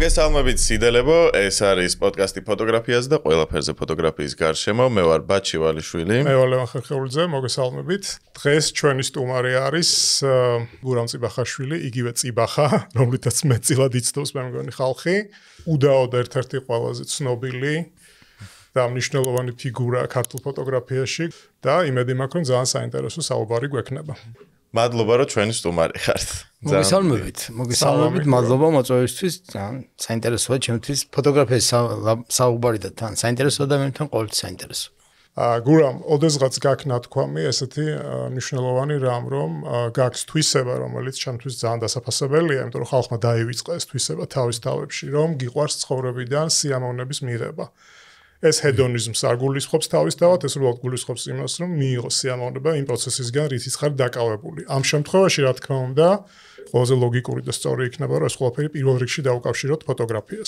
მოგესალმებით სიდელებო, ეს არის პოდკასტი ფოტოგრაფიაზე და ყველაფერზე ფოტოგრაფიის გარშემო. მე ვარ ბაჩი ვალიშვილი. მე ვარ ლევან ხერხეულიძე, მოგესალმებით. დღეს ჩვენი სტუმარი არის გურამ წიბახაშვილი, იგივე წიბახა, რომლითაც მეტწილად იცნობს მე მგონი ხალხი. უდაოდ ერთ-ერთი ყველაზე ცნობილი და მნიშვნელოვანი ფიგურა ქართულ ფოტოგრაფიაში და იმედი მაქვს, რომ ძალიან საინტერესო საუბარი გვექნება. მადლობა, რომ ჩვენი სტუმარი ხართ. მოგესალმებით, მადლობა მოწვევისთვის. ძალიან საინტერესოა ჩემთვის ფოტოგრაფიის საუბარი და თან საინტერესოა და მე თან ყოველთვის საინტერესო. გურამ, ოდესღაც გაქვს ნათქვამი ესეთი მნიშვნელოვანი რამ, რომ გაქვს თვისება, რომელიც ჩემთვის ძალიან დასაფასებელია, იმიტომ რომ ხალხმა დაივიწყა ეს თვისება თავის თავებში, რომ გიყვარს ცხოვრებიდან სიამოვნების მიღება. ეს ჰედონიზმს არ გულისხმობს თავისთავად, ეს უბრალოდ გულისხმობს იმას, რომ მიიღოს სიამოვნება იმ პროცესისგან, რითიც ხარ დაკავებული. ამ შემთხვევაში, რა თქმა უნდა, ყველაზე ლოგიკური და სწორი იქნება, რომ ეს ყველაფერი პირველ რიგში დავუკავშიროთ ფოტოგრაფიას.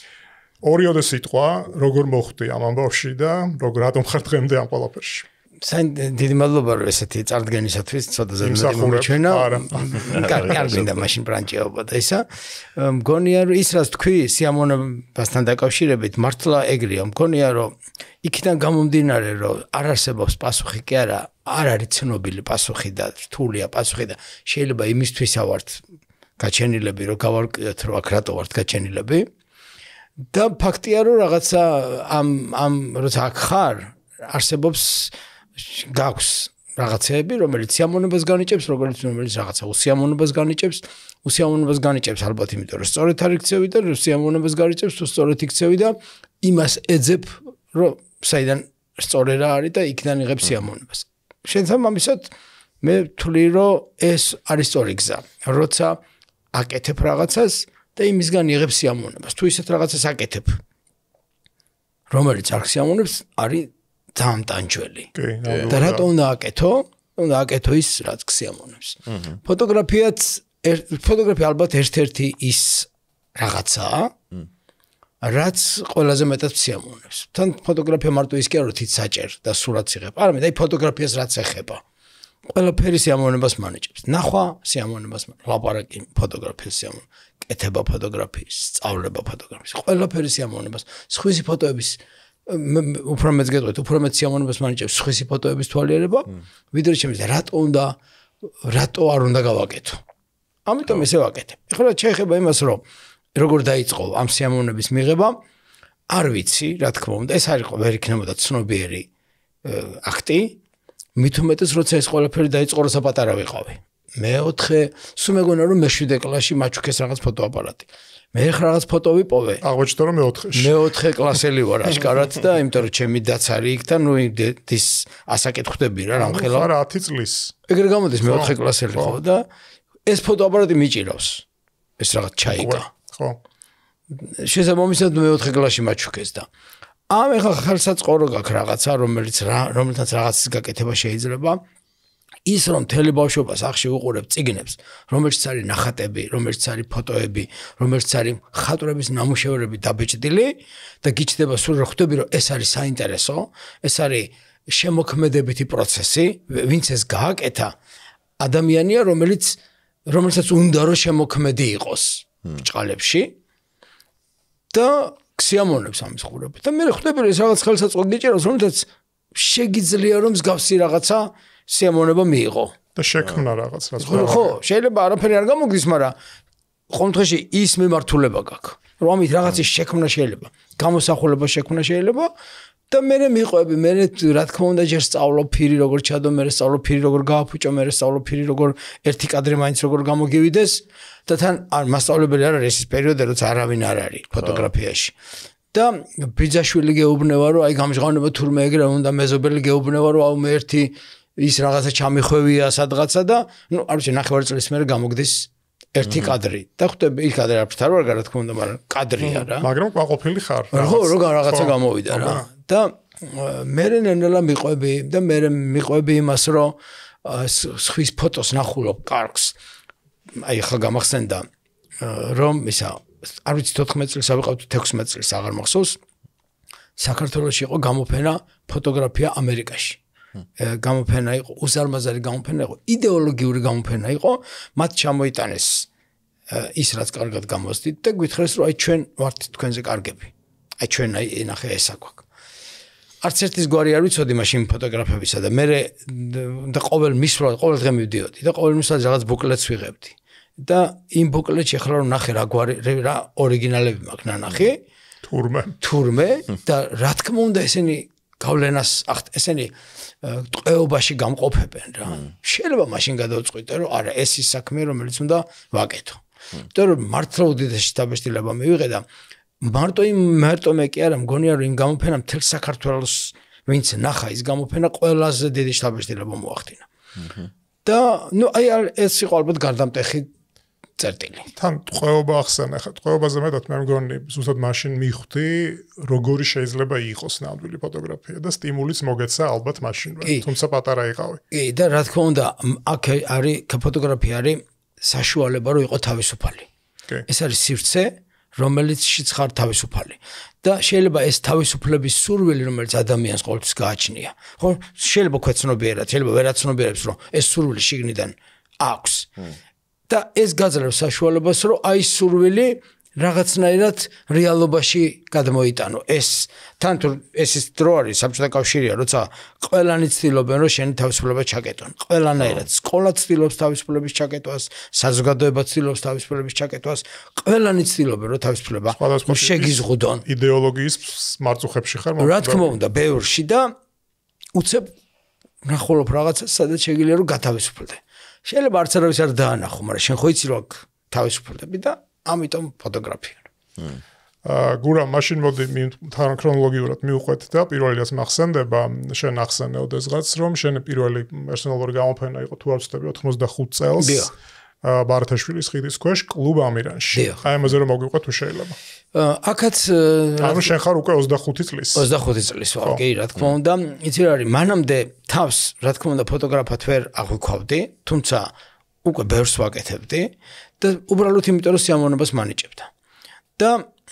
ორიოდე სიტყვა, როგორ მოხვდი ამ ამბავში და რატომ ხარ დღემდე ამ ყველაფერში? დიდი მადლობა რომ ესეთი წარდგენისათვის ცოტა ზედმეტი მომეჩვენა. კარგი და მაშინ ბრანჭეობა და ისა. მგონია რომ ის რაც თქვი სიამოვნებასთან დაკავშირებით მართლა ეგრეა. მგონია რომ იქიდან გამომდინარე რომ არ არსებობს პასუხი კი არა, არ არის ცნობილი პასუხი და რთულია პასუხი და შეიძლება იმისთვის ავართ გაჩენილები რომ გავარკვიოთ რომ აქ რატო ვართ გაჩენილები. და ფაქტია რომ რაღაცა ამ როცა აქ ხარ არსებობს გაქვს რაღაცები, რომელიც სიამოვნებას განიჭებს, რომელიც რაღაცა უსიამოვნებას განიჭებს. უსიამოვნებას განიჭებს ალბათ, იმიტომ რომ სწორედ არ იქცევი და სიამოვნებას განიჭებს, თუ სწორედ იქცევი და იმას ეძებ, რომ საიდან სწორი რა არის და იქიდან იღებ სიამოვნებას. შესაბამისად, მე ვთვლი, რომ ეს არის სწორი გზა. როცა აკეთებ რაღაცას და იმისგან იღებ სიამოვნებას. თუ ისეთ რაღაცას აკეთებ, რომელიც არ სიამოვნებს, არის ძალიან ტანჯველი. და რატომ უნდა აკეთო? უნდა აკეთო ის, რაც სიამოვნებს. ფოტოგრაფია ალბათ ერთ-ერთი ის რაღაცაა, რაც ყველაზე მეტად სიამოვნებს. თან ფოტოგრაფია მარტო ის კი არა, რომ თით საჭერ და სურათს იღებ. არამედ აი ფოტოგრაფიას რაც ეხება. ყველაფერი სიამოვნებას მანიჭებს. ნახვა სიამოვნებას, ლაპარაკი ფოტოგრაფიის სიამოვნებას, კეთება ფოტოგრაფიის, სწავლება ფოტოგრაფიის, ყველაფერი სიამოვნებას, სხვისი ფოტოების უფრო მეც გეტყვით, უფრო მეც სიამოვნებას მანიჭებს სხვისი ფოტოების თვალიერება, ვიდრე ჩემს რატო არ უნდა გავაკეთო. ამიტომ ესე ვაკეთებ. ეხლა შეეხება იმას, რომ როგორ დაიწყო ამ სიამოვნების მიღება, არ ვიცი, რა თქმა უნდა, ეს არ იყო ვერ იქნებოდა ცნობიერი აქტი, მით უმეტეს როცა ეს ყველაფერი დაიწყო, როცა პატარა ვიყავი. მეოთხე, სულ მეგონა რომ მე-7 კლასში მაჩუქეს რაღაც ფოტოაპარატი. მე ხარ რაღაც ფოტო ვიპოვე. აღმოჩნდა რომ მეოთხეში. მეოთხე კლასელი ვარ აშკარად და იმიტომ რომ ჩემი დაც არის იქ და ნუ ის ასაკეთხვდები რა რამხელა. ხარ 10 წლის. ეგრე გამოდის მეოთხე კლასელი ხო და ეს ფოტოაპარატი მიჭირავს. ეს რაღაც ჩაიგა. ხო. შესაბამისად მეოთხე კლასში მაჩუქეს და ამ ეხლა ხელსაწყორო გაქვს რაღაცა რომელთაც რაღაცის გაკეთება შეიძლება. ის რომ მთელი ბავშვობას ახში უყურებ წიგნებს, რომელშიც არის ნახატები, რომელშიც არის ფოტოები, რომელშიც არის ხატრების ნამუშევრები დაბეჭდილი და გიჩნდება სულ რომ ხვდები რომ ეს არის საინტერესო, ეს არის შემოქმედებითი პროცესი, ვინც ეს გააკეთა, ადამიანია, რომელსაც უნდა რომ შემოქმედი იყოს ბჭყალებში და სიამოვნებს ამის ხურები. და მე ხვდები რომ ეს რაღაც ხელსაწყო გიჭირავს, რომელსაც შეგიძლია რომ მსგავსი რაღაცა სიამოვნება მიიღო და შექმნა რაღაც რაც ხო შეიძლება არაფერი არ გამოგდის, მაგრამ ყოველთვის ის მიმართულება გაქვს რომ ამით რაღაცის შექმნა შეიძლება, გამოსახულება შექმნა შეიძლება და მე მიყვები, მე რა თქმა უნდა ჯერ სწავლობ ფირი როგორ ჩადო, მე სწავლობ ფირი როგორ გააფუჭო, მე სწავლობ ფირი როგორ ერთი კადრი მაინც როგორ გამოგივიდეს და თან მასწავლებელი არ არის ეს პერიოდი როცა არავინ არ არის ფოტოგრაფიაში და ბიძაშვილი გეუბნება რომ აი გამჟღავნება თურმე ეგრე უნდა მეზობელი გეუბნება რომ აუ მე ერთი ის რაღაცა ჩამიხვევია სადღაცა და ნუ არ ვიცი ნახევარი წლის მერე გამოგდის ერთი კადრი და ხვდები ის კადრი არ ვარ რა თქმა უნდა, მაგრამ კადრია რა. მაგრამ ყვაყოფილი ხარ. ხო, როგორ რაღაცა გამოვიდა რა. და მე ნელა მიყვები და მე მიყვები იმას რომ სხვის ფოტოს ნახულობ კარგს. აი ხა გამახსენდა რომ ისა არ ვიცი 14 წელს ავიყავ 16 წელს აღარ მახსოვს. საქართველოში იყო გამოფენა ფოტოგრაფია ამერიკაში. გამოფენა იყო, უზარმაზარი გამოფენა იყო, იდეოლოგიური გამოფენა იყო, მათ ჩამოიტანეს ის რაც კარგად გამოსდით და გითხრეს რომ აი ჩვენ ვართ თქვენზე კარგები. აი ჩვენ აი ნახე ესა გვაქვს. არც ერთის გვარი არ ვიცოდი მაშინ ფოტოგრაფებისა და მე და ყოველ მისვლა ყოველ დღე მივდიოდი და ყოველ მისვლა რაღაც ბუკლეტს ვიღებდი. და იმ ბუკლეტში ახლა რომ ნახე რა გვარი რა ორიგინალები მაქვს ნანახი თურმე და რა თქმა უნდა ესენი გავლენას ესენი ტყეობაში გამყოფებენ რა. შეიძლება მაშინ გადავწყვიტე რომ არა ეს ის საქმე რომელიც უნდა ვაკეთო. იმიტომ რომ მართლა უდიდესი დაბეჭდილება მივიღე და მარტო მე კი არა მგონია რომ იმ გამოფენამ მთელ საქართველოს ვინც ნახა ის გამოფენა ყველაზე დიდი დაბეჭდილება მოახდინა. და ნუ აი ეს იყო ალბათ გარდამტეხი წერტილი. თან ტყვეობა ახსენა ხა ტყვეობაზე მეტად მე მგონი ზუსტად მაშინ მივხვდი როგორი შეიძლება იყოს ნამდვილი ფოტოგრაფია და სტიმულიც მოგეცა ალბათ მაშინვე თუმცა პატარა იყავი. კი და რა თქმა უნდა აქ არის ფოტოგრაფია არის საშუალება რომ იყოს თავისუფალი. ეს არის სივრცე რომელიცშიც ხარ თავისუფალი და შეიძლება ეს თავისუფლების სურვილი რომელიც ადამიანს ყოველთვის გააჩნია ხო შეიძლება ქვეცნობიერად შეიძლება ვერაცნობიერებს რომ ეს სურვილი შიგნიდან აქვს და ეს გაძლევს საშუალებას რომ აი სურვილი რაღაცნაირად რეალობაში გადმოიტანო ეს თან თუ ეს ის დრო არის საბჭოთა კავშირია როცა ყველანი ცდილობენ რომ შენი თავისუფლება ჩაკეტონ ყველანაირად სკოლა ცდილობს თავისუფლების ჩაკეტვას საზოგადოება ცდილობს თავისუფლების ჩაკეტვას ყველანი ცდილობენ რომ თავისუფლება შეგიზღუდონ იდეოლოგიის მარწუხებში ხარ რა თქმა უნდა ბევრში და უცებ ნახულობ რაღაცას სადაც შეგიძლია რომ გათავისუფლდე შეიძლება არც არავის არ დაანახო მაგრამ შენ ხო იცი რომ თავისუფლდები და ამიტომ ფოტოგრაფია. გურამ მაშინ მოდი თან ქრონოლოგიურად მივყვეთ და პირველი რაც მახსენდება შენ ახსენე ოდესღაც რომ შენ პირველი პერსონალური გამოფენა იყო თუ არ ვცდები 85 წელს ბარათაშვილის ხიდის ქვეშ კლუბ ამირანში. აი ამაზე რომ მოგვიყვეთ თუ შეიძლება. აქაც ანუ შენ ხარ უკვე 25 წლის. 25 წლის ვარ, კი, რა თქმა უნდა. იცი რა არის, მანამდე თავს, რა თქმა უნდა, ფოტოგრაფად ვერ აღვიქვავდი, თუმცა უკვე ბევრს ვაკეთებდი და უბრალოდ იმიტომ რომ სიამოვნებას მანიჭებდა. და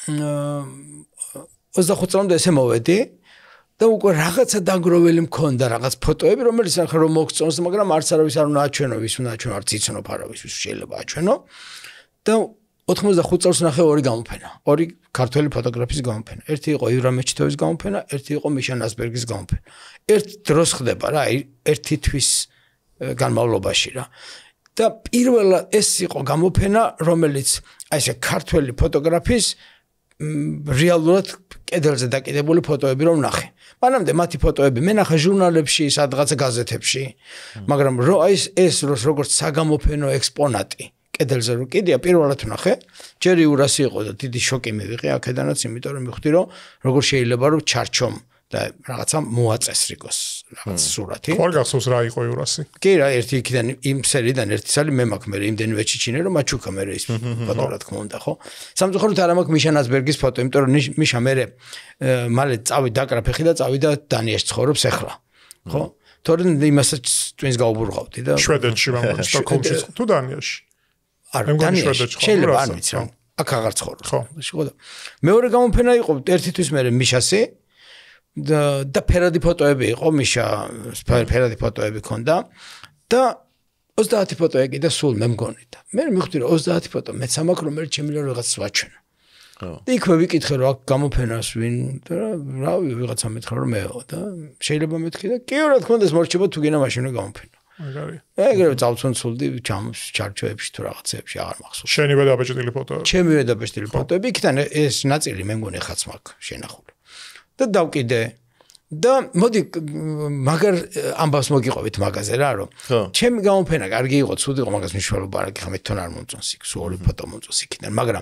25 წლამდე ესე მოვედი და უკვე რაღაცა დაგროველი მქონდა რაღაც ფოტოები, რომელიც ახლა რომ მოგწონს, მაგრამ არც არავის არ უნდა აჩვენო, ვის უნდა აჩვენო, არც იცნობ არავის, ვის შეიძლება აჩვენო. და 85 წელს ნახე ორი გამოფენა, ორი ქართველი ფოტოგრაფის გამოფენა. ერთი იყო ივრა მეჩითოვის გამოფენა, ერთი იყო მიშა ნასბერგის გამოფენა. ერთ დროს ხდება რა, ერთი თვის განმავლობაში რა. და პირველად ეს იყო გამოფენა, რომელიც აი ესე ქართველი ფოტოგრაფის რეალურად კედელზე დაკიდებული ფოტოები რომ ნახე. მანამდე მათი ფოტოები მე ნახე ჟურნალებში, სადღაც გაზეთებში, მაგრამ ეს როგორც საგამოფენო ექსპონატი კედელზე რო კიდია პირველად ნახე, ჯერ იურასი იყო და დიდი შოკი მივიღე აქედანაც, იმიტომ რომ მივხვდი რომ როგორ შეიძლება რომ ჩარჩომ და რაღაცა მოაწესრიგოს რაღაც სურათი. ხო გახსოვს რა იყო იურასი? კი რა, ერთი იქიდან იმ სერიდან ერთი სალი მე მაქვს მე იმდენივე ჩიჩინე რომ მაჩუქა მე ის ფოტო რა თქმა უნდა, ხო? სამწუხაროდ არ მაქვს მიშა ნასბერგის ფოტო, იმიტომ რომ მიშა მე მალე წავიდა აკრაფეხი და წავიდა დანიაში ცხოვრობს ახლა. ხო? თორემ იმასაც twins გაუბრუყავდი და შვედეთში მაგრამ სტოკჰოლმში თუ დანიაში? არა, დანიაში. შეიძლება არ ვიცი რა. აქ აღარ ცხოვრობს. ხო და მეორე გამოფენა იყო ერთი თვის მე მიშასი და ფერადი ფოტოები იყო მიშა ფერადი ფოტოები ქონდა და 30 ფოტო ეკიდა სულ მე მგონი და მე მივხვდი რომ 30 ფოტო მეც ამაქვს რომელიც შემიძლია რაღაცას ვაჩვენო. და იქვე ვიკითხე რომ აქ გამოფენას ვინ და რა ვიღაცა მეთხრა რომ მეო და შეიძლება მეთქი და კი რა თქმა უნდა ეს მორჩება თუ გინდა მაშინვე გამოფენა. მაგარია. ეგრევე წავცონცულდი ჩარჩოებში თუ რაღაცეებში აღარ მახსოვს. შენივე დაბეჭდილი ფოტოები. ჩემივე დაბეჭდილი ფოტოები იქიდან ეს ნაწილი მე მგონი ხაც მაქვს შენახული. და დავკიდე და მოდი მაგარ ამბავს მოგიყვებით მაგაზე რა რომ ჩემი გამოფენა კარგი იყო ცუდი იყო მაგას მნიშვნელობა არ აქვს მე თვითონ არ მომწონს იქ სულ ორი ფოტო მომწონს იქიდან მაგრამ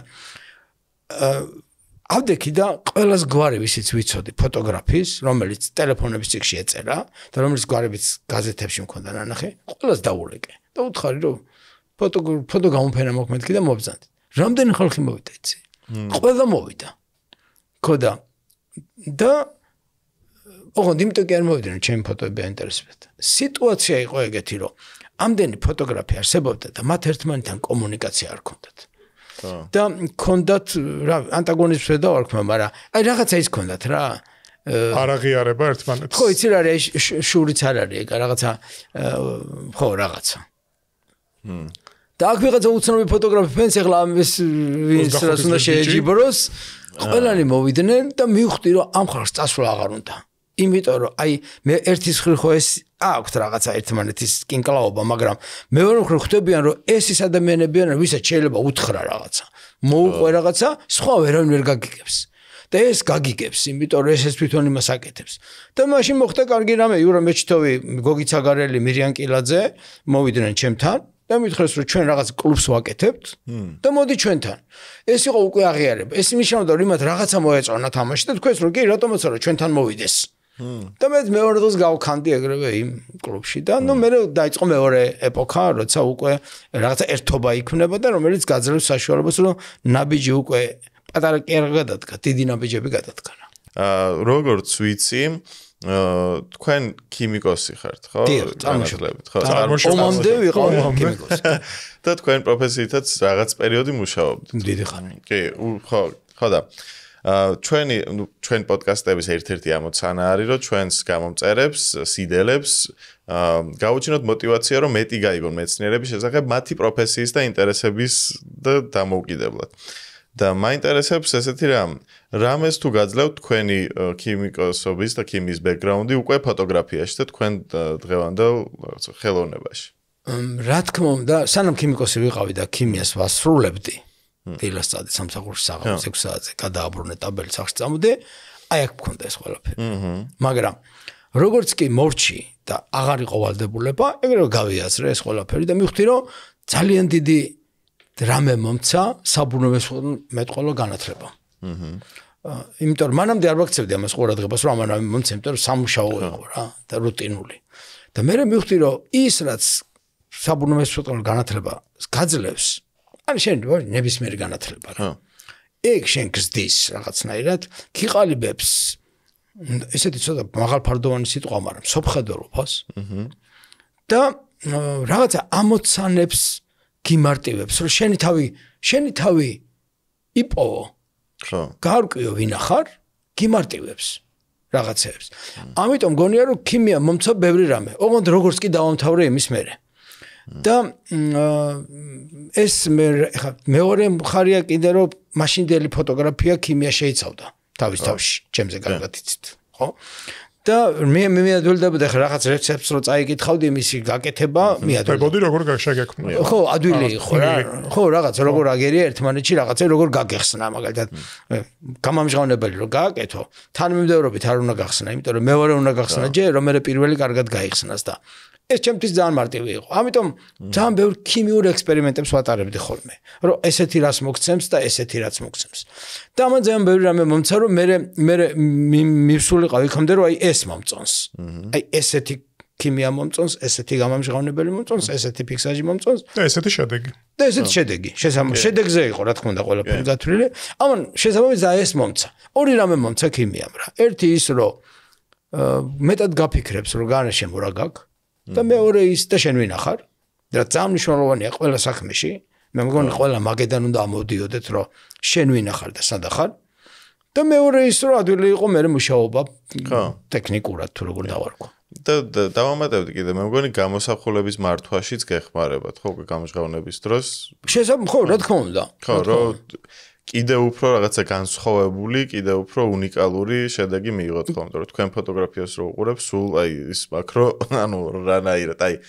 ავდექი და ყველას გვარი ვისიც ვიცოდი ფოტოგრაფის რომელიც ტელეფონების წიგნში ეწერა და რომელიც გვარებიც გაზეთებში მქონდა ნანახი ყველას დაულეკე და უთხარი რომ ფოტო გამოფენა მოქმედ მეთქი და მობრძანდი რამდენი ხალხი მოვიდა იცი ყველა მოვიდა ხოდა და ოღონდ იმიტომ კი არ მოვიდნენ ჩემი ფოტოები აინტერესებდათ. სიტუაცია იყო ეგეთი, რომ ამდენი ფოტოგრაფი არსებობდა და მათ ერთმანეთთან კომუნიკაცია არ ჰქონდათ. და ჰქონდათ რა ანტაგონიზმს ვერ დავარქმევ, მაგრამ აი რაღაცა ის ჰქონდათ რა. არ აღიარება ერთმანეთს. ხო, იცი რა არის შურიც არ არის, ეგ რაღაცა ხო რაღაცა. და აქ ვიღაცა უცნობი ფოტოგრაფი ფენს ახლა ამის ვინც რაც უნდა შეეჯიბროს ყველანი მოვიდნენ და მივხვდი რომ ამ ხალხს წასვლა აღარ უნდა იმიტომ რომ აი მე ერთის ხრი ხო ეს აქვთ რაღაცა ერთმანეთის კინკლაობა მაგრამ მეორე მხრივ ხვდებიან რომ ეს ის ადამიანები არიან ვისაც შეიძლება უთხრა რაღაცა მოუყვე რაღაცა სხვა ვერავინ ვერ გაგიგებს და ეს გაგიგებს იმიტომ რომ ეს თვითონ იმას აკეთებს და მაშინ მოხდა კარგი რამე იურა მეჩითოვი გოგი ცაგარელი მირიან კილაძე მოვიდნენ ჩემთან და მითხრეს რომ ჩვენ რაღაც კლუბს ვაკეთებთ და მოდი ჩვენთან ეს იყო უკვე აღიარება ეს ნიშნავდა რომ იმათ რაღაცა მოეწონა თამაში და თქვენს რომ კი რატომაც არა ჩვენთან მოვიდეს და მე მეორე დღეს გავქანდი ეგრევე იმ კლუბში და ნუ მე დაიწყო მეორე ეპოქა როცა უკვე რაღაცა ერთობა იქმნება და რომელიც გაძლევს საშუალებას რომ ნაბიჯი უკვე პატარა კერა გადადგა დიდი ნაბიჯები გადადგა როგორც ვიცი თქვენ ქიმიკოსი ხართ ხო? წარმოშობით ხო? ომამდე ვიყავ ქიმიკოსი. და თქვენ პროფესიითაც რაღაც პერიოდი მუშაობთ. დიდი ხანი. კი, ხო და ჩვენ პოდკასტების ერთ-ერთი ამოცანა არის რომ ჩვენს გამომწერებს, სიდელებს გაუჩინოთ мотиваცია რომ მეტი გაიგონ მეცნიერების შესახებ მათი პროფესიის და ინტერესების და დამოუკიდებლად. და მაინტერესებს ესეთი რამეს თუ გაძლევთ თქვენი ქიმიკოსობის და ქიმიის ბექგრაუნდი უკვე ფოტოგრაფიაში და თქვენ დღევანდელ ხელოვნებაში. რა თქმა უნდა, სანამ ქიმიკოსი ვიყავი და ქიმიას ვასრულებდი, დილას წადი სამსახურში საღამოს 6 საათზე, გადააბრუნე ტაბელი სახში წამოდე, აი აქ მქონდა ეს ყველაფერი. მაგრამ როგორც კი მორჩი და აღარ იყო ვალდებულება, ეგრევე გავიაზრე ეს ყველაფერი და მივხვდი რომ ძალიან დიდი რამე მომცა საბუნებისმეტყველო მეტყველო განათლება. იმიტომ რომ მანამდე არ ვაქცევდი ამას ყურადღებას რომ ამან მომცა, იმიტომ რომ სამუშაო იყო რა და რუტინული. და მე მივხვდი რომ ის რაც საბუნებისმეტყველო განათლება გაძლევს, არის შენ ნებისმიერი განათლება რა. ეგ შენ გზდის რაღაცნაირად, გიყალიბებს ესეთი ცოტა მაღალფარდოვანი სიტყვა, მაგრამ სოფხედელობას. და რაღაცა ამოცანებს გიმარტივებს, რომ შენი თავი იპოვო. ხო. გაარკვიო ვინ ახარ, გიმარტივებს რაღაცებს. ამიტომ გონია რომ ქიმია მომცა ბევრი რამე. ოღონდ როგორც კი დავამთავრე იმის მერე. და ეს მეორე მხარია კიდე რომ მაშინდელი ფოტოგრაფია ქიმია შეიცავდა თავის თავში, ჩემზე კარგად იცით, ხო? და მე მიადვილდებოდა ხა რაღაც რეცეპტს რო წაიკითხავდი იმისი გაკეთება მიადვილდა. ბოდი როგორ გაშაგექმნა? ხო, ადვილი იყო რა. ხო, რაღაც როგორ აგერია ერთმანეთში რაღაცა როგორ გაგეხსნა მაგალითად გამამჟღავნებელი რო გააკეთო, თანმიმდევრობით არ უნდა გახსნა, იმიტომ რომ მეორე უნდა გახსნა ჯერ რომ მე პირველი კარგად გაიხსნას და ეს ჩემთვის ძალიან მარტივი იყო. ამიტომ ძალიან ბევრ ქიმიურ ექსპერიმენტებს ვატარებდი ხოლმე, რომ ესეთი რას მოგცემს და ესეთი რაც მოგცემს. და ამან ძალიან ბევრი რამე მომცა, რომ მე მივსულიყავ იქამდე, რომ აი ეს მომწონს. აი ესეთი ქიმია მომწონს, ესეთი გამამჟღავნებელი მომწონს, ესეთი ფიქსაჟი მომწონს და ესეთი შედეგი. და ესეთი შედეგი. შედეგზე იყო რა თქმა უნდა ყველაფერი გათვლილი. ამან შესაბამისად ეს მომცა. ორი რამე მომცა ქიმიამ რა. ერთი ის, რომ მეტად გაფიქრებს, რომ განაშემო რა გაქვს. და მეორე ის და შენ ვინ ახარ? და ძალიან მნიშვნელოვანია ყველა საქმეში. მე მგონი ყველა მაგედან უნდა ამოდიოდეთ, რომ შენ ვინ ახარ და სად ახარ? და მეორე ის რომ ადვილი იყო მე მუშაობა ტექნიკურად თუ როგორ დავარქვა. და დავამატებდი კიდე მე მგონი გამოსახულების მართვაშიც გეხმარებათ, ხო, გამჟღავნების დროს. ხო, რა თქმა უნდა. ხო, რომ კიდე უფრო რაღაცა განსხვავებული, კიდე უფრო უნიკალური შედეგი მიიღოთ ხოლმე, რომ თქვენ ფოტოგრაფიას რო უყურებ, სულ აი ის მაქრო, ანუ რანაირად, აი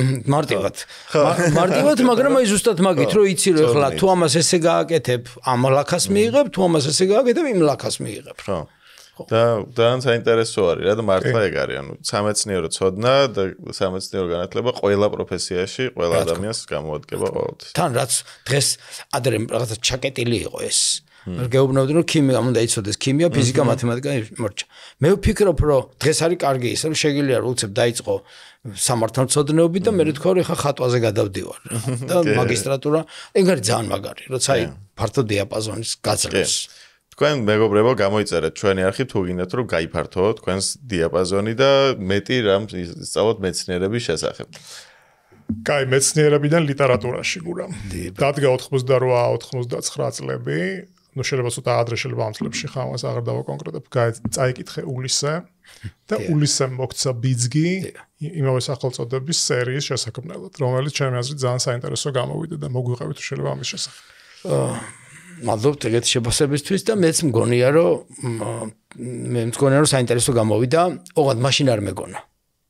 მარტივად, მაგრამ აი ზუსტად მაგით, რომ იცი რომ ახლა თუ ამას ესე გააკეთებ, ამ ლაქას მიიღებ, თუ ამას ესე გააკეთებ, იმ ლაქას მიიღებ. ხო. და ძალიან საინტერესო არის რა და მართლა ეგ არის, ანუ სამეცნიერო ცოდნა და სამეცნიერო განათლება ყველა პროფესიაში, ყველა ადამიანს გამოადგება ყოველთვის. თან რაც დღეს ადრე რაღაცა ჩაკეტილი იყო ეს. გეუბნებოდი რომ ქიმია უნდა იცოდეს ქიმია, ფიზიკა, მათემატიკა მორჩა. მე ვფიქრობ რომ დღეს არის კარგი ის რომ შეგიძლია უცებ დაიწყო სამართალმცოდნეობით და მე თქვა რომ ხა ხატვაზე გადავდივარ და მაგისტრატურა ეგ არის ძალიან მაგარი, როცა აი ფართო დიაპაზონის გაძლევს. თქვენ მეგობრებო გამოიწერეთ ჩვენი არხი თუ გინდათ რომ გაიფართოვოთ თქვენს დიაპაზონი და მეტი რამ ისწავლოთ მეცნიერების შესახებ. კაი, მეცნიერებიდან ლიტერატურაში გურამ. დადგა 88-99 წლები, ნუ შეიძლება ცოტა ადრე შეიძლება ამ წლებში ხამას აღარ დავაკონკრეტებ, წაიკითხე ულისე და ულისემ მოგცა ბიძგი იმავე სახელწოდების სერიის შესაქმნელად, რომელიც ჩემი აზრით ძალიან საინტერესო გამოვიდა და მოგვიყევით შეიძლება ამის შესახებ. მადლობთ ეგეთი შეფასებისთვის და მეც მგონია რომ საინტერესო გამოვიდა, ოღონდ მაშინ არ მეგონა.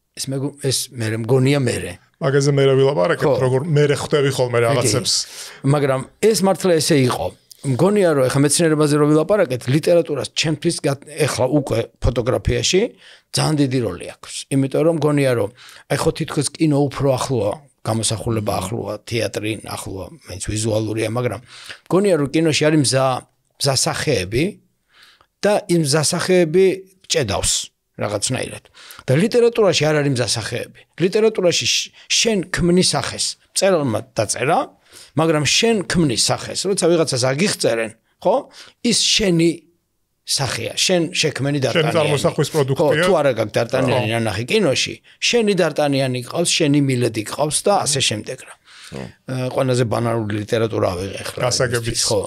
ეს მე მგონია მე. მაგაზე მე ვილაპარაკებ, როგორ მე ხვდები ხოლმე რაღაცებს. მაგრამ ეს მართლა ესე იყო. მგონია რომ ეხლა მეცნიერებაზე რო ვილაპარაკეთ, ლიტერატურას ჩემთვის ეხლა უკვე ფოტოგრაფიაში ძალიან დიდი როლი აქვს. იმიტომ რომ მგონია რომ აი ხო თითქოს კინო უფრო ახლოა, გამოსახულება ახლოა, თეატრი ახლოა, მეც ვიზუალურია, მაგრამ მგონია რომ კინოში არის მზასახეები და იმ მზასახეები ჭედავს რაღაცნაირად. და ლიტერატურაში არ არის მზასახეები. ლიტერატურაში შენ ქმნის სახეს, მწერალმა დაწერა, მაგრამ შენ ქმნის სახეს, როცა ვიღაცას აგიხწერენ, ხო? ის შენი სახეა, შენ შექმენი დარტანიანი. შენ წარმოსახვის პროდუქტია. თუ არა გაქვს დარტანიანი ნანახი კინოში, შენი დარტანიანი გყავს, შენი მილედი გყავს და ასე შემდეგ რა. ყველაზე ბანალური ლიტერატურა ავიღე ხლა. გასაგებიც. ხო,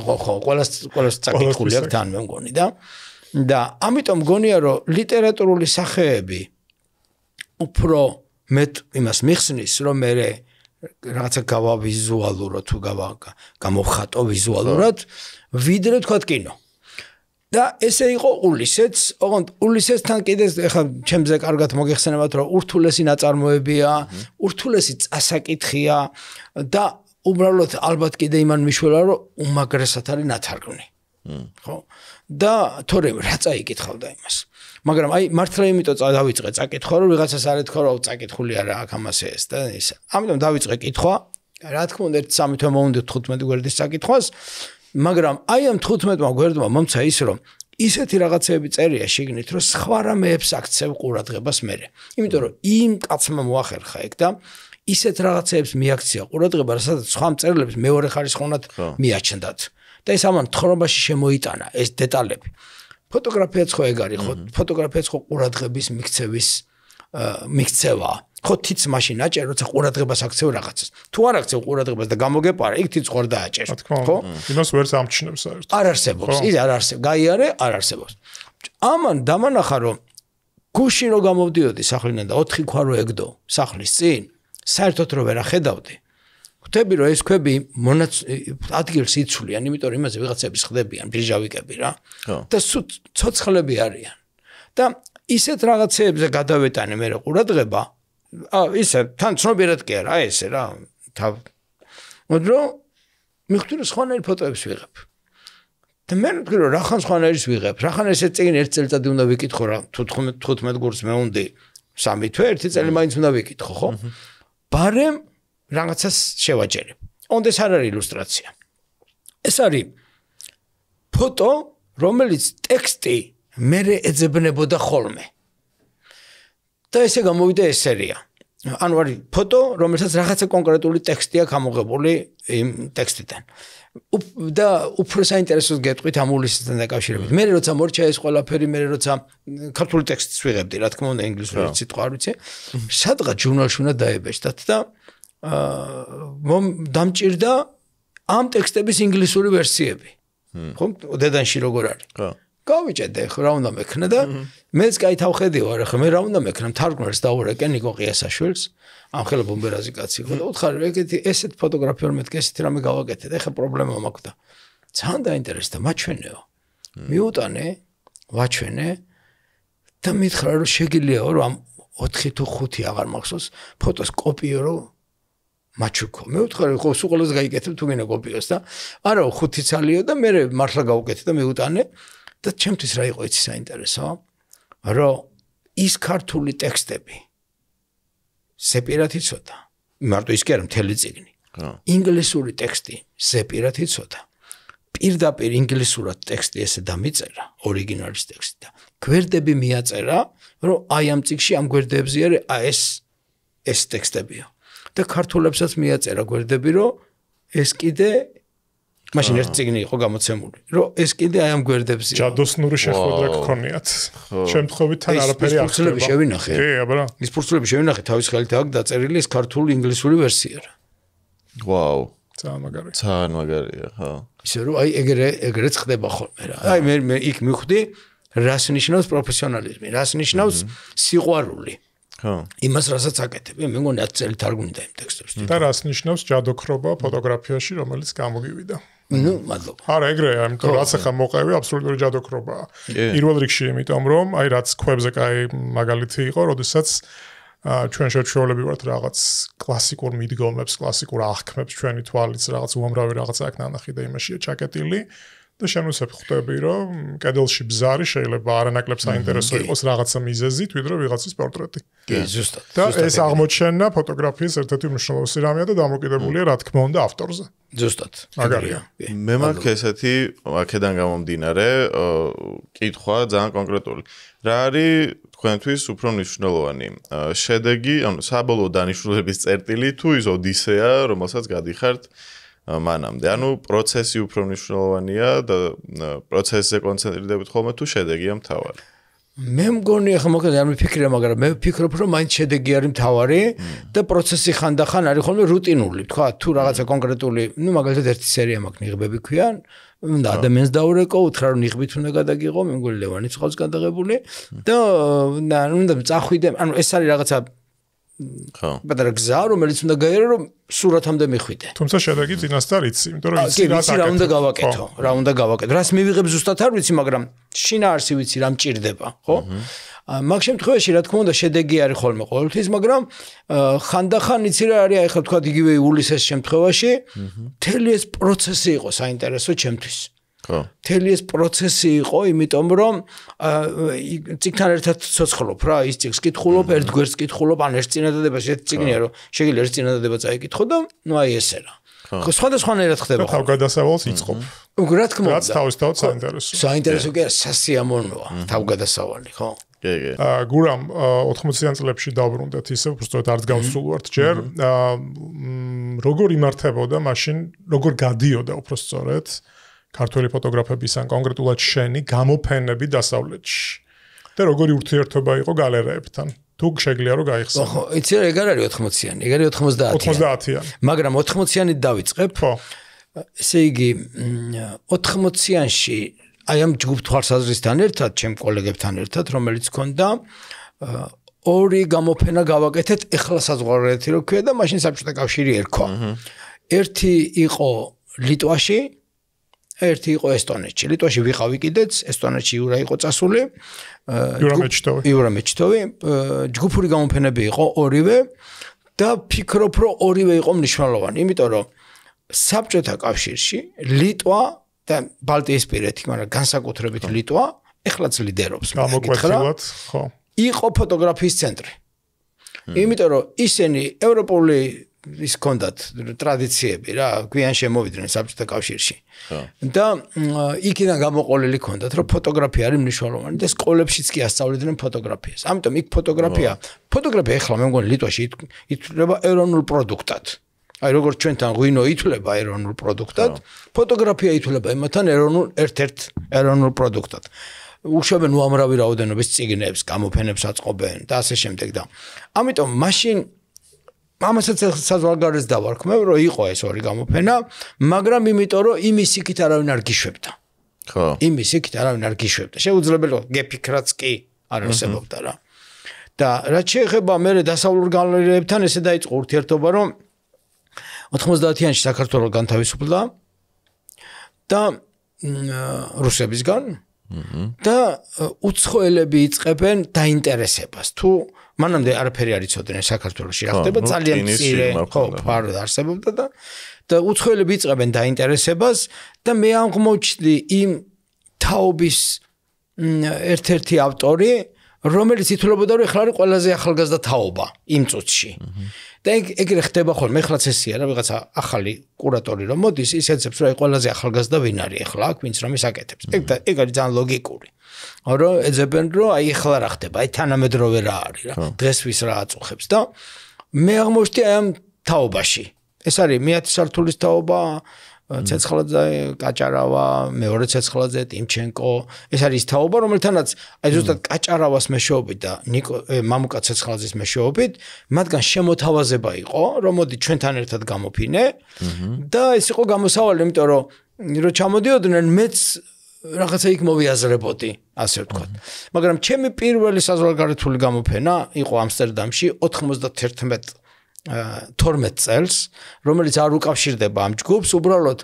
ყველას წაკითხული აქვს თან მე მგონი და ამიტომ მგონია რომ ლიტერატურული სახეები უფრო მეტ იმას მიხსნის რომ მე რაღაცა გავავიზუალურო თუ გამოვხატო ვიზუალურად ვიდრე თქვა კინო. და ესე იყო ულისეც, ოღონდ ულისესთან კიდე ეხლა ჩემზე კარგად მოგეხსენებათ რომ ურთულესი ნაწარმოებია, ურთულესი წასაკითხია და უბრალოდ ალბათ კიდე იმან მიშველა რომ უმაგრესად არის ნათარგმნი. ხო? და თორემ რა წაიკითხავდა იმას. მაგრამ აი მართლა იმიტომ დავიწყე წაკითხვა რომ ვიღაცას არ ეთქვა რომ წაკითხული არა აქ ამასე ეს და ისა. ამიტომ დავიწყე კითხვა, რა თქმა უნდა 1-3 თვე მოვუნდა 15 გვერდის წაკითხვას, მაგრამ აი ამ 15-მა გვერდმა მომცა ის რომ ისეთი რაღაცეები წერია შიგნით რომ სხვა რამეებს აქცევ ყურადღებას მერე. იმიტომ რომ იმ კაცმა მოახერხა ეგ და ისეთ რაღაცეებს მიაქცია ყურადღება, რასაც სხვა მწერლებს მეორე ხარისხოვნად მიაჩნდათ. და ეს ამან თხრობაში შემოიტანა ეს დეტალები. ფოტოგრაფიაც ხო ეგ არის, ხო? ფოტოგრაფიაც ხო ყურადღების მიქცევა. ხო თიც მაშინ აჭერ, როცა ყურადღებას აქცევ რაღაცას. თუ არ აქცევ ყურადღებას და გამოგეპარა, იქ თიც ხوار დააჭერ. ხო? იმას ვერც ამჩნევს საერთოდ. არ არსებობს, ის არ არსებობს. გაიარე, არ არსებობს. ამან დამანახა რომ გუშინ რო გამოვდიოდი სახლიდან და 4 ქვა რო ეგდო სახლის წინ, საერთოდ რო ვერ ახედავდი. ხვდები რომ ეს ქვები ადგილს იცვლიან, იმიტომ რომ იმაზე ვიღაცები ხდებიან, ბირჟავიკები რა. და ცოცხლები არიან. და ისეთ რაღაცეებზე გადავეტანე მე ყურადღება, ისე თან ცნობიერად კი არა, ესე რა, თავ. მაგრამ მიხდი რომ სხვანაირ ფოტოებს ვიღებ. და მე მგონი რომ რახან სხვანაირს ვიღებ, რახან ესე წინ 1 წელიწადი უნდა ვიკითხო რა, 15 გურს მე უნდი 3 თვე, 1 წელი მაინც უნდა ვიკითხო, ხო? ბარემ რაღაცას შევაჭერებ. ონდეს არ არის ილუსტრაცია. ეს არის ფოტო, რომელიც ტექსტი მე ეძებნებოდა ხოლმე. და ესე გამოვიდა ეს სერია. ანუ არის ფოტო, რომელსაც რაღაცა კონკრეტული ტექსტი აქვს ამოღებული იმ ტექსტიდან. და უფრო საინტერესოს გეტყვით ამ ულისთან დაკავშირებით. მე როცა მორჩა ეს ყველაფერი, მე როცა ქართული ტექსტს ვიღებდი, რა თქმა უნდა ინგლისური სიტყვა არ ვიცი. სადღაც ჟურნალში უნდა დაებეჭდათ და დამჭირდა ამ ტექსტების ინგლისური ვერსიები. ხო? დედანში როგორ არის? ხო. გავიჭედე ხო რა უნდა მექნა და მეც კაი თავხედი ვარ ხო მე რა უნდა მექნა თარგმნელს დაურეკე ნიკო ყიასაშვილს ამ ხელა ბომბერაზი კაცი ხო და უთხარი ეგეთი ესეთ ფოტოგრაფიორ მეთქე ესეთი რამე გავაკეთე და ეხა პრობლემა მაქვს და ძალიან დაინტერესდა მაჩვენეო მიუტანე ვაჩვენე და მითხრა რომ შეგიძლიაო რომ ამ 4 თუ 5 აღარ მახსოვს ფოტოს კოპიო რომ მაჩუკო მე ვთხარი ხო სულ ყველას გაიკეთებ თუ გინდა კოპიოს და არა 5 წალიო და მე მართლა გავუკეთე და მიუტანე და ჩემთვის რა იყო იცი საინტერესო რომ ის ქართული ტექსტები სეპირად იცოდა მარტო ის კი არა მთელი წიგნი ინგლისური ტექსტი სეპირად იცოდა პირდაპირ ინგლისურად ტექსტი ესე დამიწერა ორიგინალის ტექსტი და გვერდები მიაწერა რომ აი ამ წიგში ამ გვერდებზე არის ეს ტექსტებია და ქართულებსაც მიაწერა გვერდები რომ ეს კიდე მაშინ ერთ წიგნი იყო გამოცემული რომ ეს კიდე აი ამ გვერდებზეა ჯადოსნური შეხვედრა გქონიათ შემთხვევით თან არაფერი ახსნება შევინახე კი აბა ის ფურცლები შევინახე თავის ხელით აქ დაწერილი ეს ქართული ინგლისური ვერსია რა ვაუ ძალიან მაგარია, ხო. ისე რომ აი ეგრეც ხდება ხოლმე რა. აი მე იქ მივხვდი რას ნიშნავს პროფესიონალიზმი, რას ნიშნავს სიყვარული. ხო. იმას რასაც აკეთებ, მე მგონი 10 წელი არ გვინდა იმ ტექსტებში. და რას ნიშნავს ჯადოქრობა ფოტოგრაფიაში, რომელიც გამოგივიდა. ნუ მადლობა. არა, ეგრეა, იმიტომ რომ რაც ახლა მოყევი აბსოლუტური ჯადოქრობაა. პირველ რიგში იმიტომ რომ აი რაც ქვებზე კაი მაგალითი იყო, როდესაც ჩვენ შეჩვეულები ვართ რაღაც კლასიკურ მიდგომებს, კლასიკურ აღქმებს ჩვენი თვალიც რაღაც უამრავი რაღაც აქ ნანახი და იმაშია ჩაკეტილი და შემოსებ ხვდები რომ კედელში ბზარი შეიძლება არანაკლებ საინტერესო იყოს რაღაცა მიზეზით, ვიდრე ვიღაცის პორტრეტი. კი, ზუსტად. და ეს აღმოჩენა ფოტოგრაფიის ერთ-ერთი მნიშვნელოვანი რამეა და დამოკიდებულია რა თქმა უნდა ავტორზე. ზუსტად. მაგარია. მე მაქვს ესეთი აქედან გამომდინარე კითხვა ძალიან კონკრეტული. რა არის თქვენთვის უფრო მნიშვნელოვანი? შედეგი, ანუ საბოლოო დანიშნულების წერტილი თუ ის ოდისეა, რომელსაც გადიხართ მანამდე. ანუ პროცესი უფრო მნიშვნელოვანია და პროცესზე კონცენტრირდებით ხოლმე თუ შედეგია მთავარი. მე მგონი ახლა მოკლედ არ მიფიქრე, მაგრამ მე ვფიქრობ რომ მაინც შედეგი არის მთავარი და პროცესი ხანდახან არის ხოლმე რუტინული. თქვა თუ რაღაცა კონკრეტული, ნუ მაგალითად ერთი სერია მაქვს ნიღბები ქვიან, უნდა ადამიანს დაურეკო, უთხრა რომ ნიღბით უნდა გადაგიღო, მე მგონი ლევანიც ყავს გადაღებული და უნდა წახვიდე, ანუ ეს არის რაღაცა ხო. პატარა გზა, რომელიც უნდა გაიარო რომ სურათამდე მიხვიდე. თუმცა შედეგი წინასწარ იცი, იმიტომ რომ იცი რა უნდა გავაკეთო, რა უნდა გავაკეთო. რას მივიღებ ზუსტად არ ვიცი, მაგრამ შინაარსი ვიცი რა მჭირდება, ხო? მაგ შემთხვევაში რა თქმა უნდა შედეგი არის ხოლმე ყოველთვის, მაგრამ ხანდახან იცი რა არის, აი ხა თქვა იგივე ულისეს შემთხვევაში, მთელი ეს პროცესი იყო საინტერესო ჩემთვის. ხო. მთელი ეს პროცესი იყო, იმიტომ რომ ციგთან ერთად ცოცხლობ რა, ის ციგს კითხულობ, ერთ გვერდს კითხულობ, ან ერთ წინადადებას ერთ ციგნია რომ შეიძლება ერთ წინადადება წაიკითხო და ნუ აი ესე რა. ხო, სხვადასხვანაირად ხდება. თავგადასავალს იწყობ. რა თქმა უნდა. რაც თავისთავად საინტერესო. საინტერესო კი არა, სასიამოვნოა თავგადასავალი, ხო? კი. გურამ 80-იან წლებში დავბრუნდეთ ისე, უბრალოდ არც გავსულ ვართ ჯერ. როგორ იმართებოდა მაშინ, როგორ გადიოდა უფრო სწორედ ქართველი ფოტოგრაფების ან კონკრეტულად შენი გამოფენები დასავლეთში და როგორი ურთიერთობა იყო გალერეებთან თუ შეგიძლია რომ გაიხსენო. ხო, იცი რა, ეგ არ არის 80-იანი, ეგ არის 90-იანი. 90-იანი. მაგრამ 80-იანით დავიწყებ. ხო. ესე იგი 80-იანში აი ამ ჯგუფ თვალსაზრისთან ერთად, ჩემ კოლეგებთან ერთად, რომელიც ქონდა ორი გამოფენა გავაკეთეთ, ეხლა საზღვარგარეთი რო ქვია და მაშინ საბჭოთა კავშირი ერქვა. ერთი იყო ლიტვაში, ერთი იყო ესტონეთში. ლიტვაში ვიყავი კიდეც, ესტონეთში იურა იყო წასული. იურა მეჩიტოვი. ჯგუფური გამოფენები იყო ორივე და ფიქრობ რომ ორივე იყო მნიშვნელოვანი, იმიტომ რომ საბჭოთა კავშირში ლიტვა და ბალტიისპირეთი, მაგრამ განსაკუთრებით ლიტვა, ეხლაც ლიდერობს. გამოკვეთილად, ხო. იყო ფოტოგრაფიის ცენტრი. იმიტომ რომ ისინი ევროპული ის კონდათ ტრადიციები რა, გვიან შემოვიდნენ საბჭოთა კავშირში. და იქიდან გამოყოლილი კონდათ, რომ ფოტოგრაფია არის მნიშვნელოვანი და სკოლებშიც კი ასწავლიდნენ ფოტოგრაფიას. ამიტომ იქ ფოტოგრაფია ეხლა მე მგონი ლიტვაში ითვლება ეროვნულ პროდუქტად. აი როგორც ჩვენთან ღვინო ითვლება ეროვნულ პროდუქტად, ფოტოგრაფია ითვლება იმათთან ერთ-ერთ ეროვნულ პროდუქტად. უშვებენ უამრავი რაოდენობის წიგნებს, გამოფენებს აწყობენ და ასე შემდეგ და ამიტომ მაშინ ამასაც საზღვარგარეთს დავარქმევ, რომ იყო ეს ორი გამოფენა, მაგრამ იმიტომ რომ იმის იქით არავინ არ გიშვებდა. ხო. იმის იქით არავინ არ გიშვებდა. შეუძლებელია გეფიქრაც კი არ არსებობდა რა. და რაც შეეხება მე დასავლურ გალერეებთან ესე დაიწყო ურთიერთობა, რომ 90-იანში საქართველოს განთავისუფლდა და რუსებისგან და უცხოელები იწყებენ დაინტერესებას. თუ მანამდე არაფერი არ იცოდნენ საქართველოში რა ხდება, ძალიან მცირე ხო ფარდა არსებობდა და უცხოელები იწყებენ დაინტერესებას და მე აღმოჩნდი იმ თაობის ერთ-ერთი ავტორი, რომელიც ითვლებოდა რომ ეხლა არის ყველაზე ახალგაზრდა თაობა იმ წუთში. და ეგრე ხდება ხოლმე, ეხლაც ესია რა, ვიღაცა ახალი კურატორი რომ მოდის, ის ეცებს რომ ყველაზე ახალგაზრდა ვინ არის ეხლა აქ, ვინც რამეს აკეთებს. ეგ არის ძალიან ლოგიკური. რომ ეძებენ რომ აი ეხლა რა ხდება, აი თანამედროვე რა არის რა, დღეს ვის რა აწუხებს და მე აღმოჩნდი აი ამ თაობაში. ეს არის 10 სართულის თაობა, ცეცხლაძე, კაჭარავა, მეორე ცეცხლაძე, ტიმჩენკო, ეს არის თაობა, რომელთანაც აი ზუსტად კაჭარავას მეშვეობით და მამუკა ცეცხლაძის მეშვეობით, მათგან შემოთავაზება იყო, რომ მოდი ჩვენთან ერთად გამოფინე და ეს იყო გამოსავალი, იმიტომ რომ ჩამოდიოდნენ მეც რაღაცა იქ მოვიაზრებოდი, ასე ვთქვათ. მაგრამ ჩემი პირველი საზღვარგარეთული გამოფენა იყო ამსტერდამში 91-12 წელს, რომელიც არ უკავშირდება ამ ჯგუფს, უბრალოდ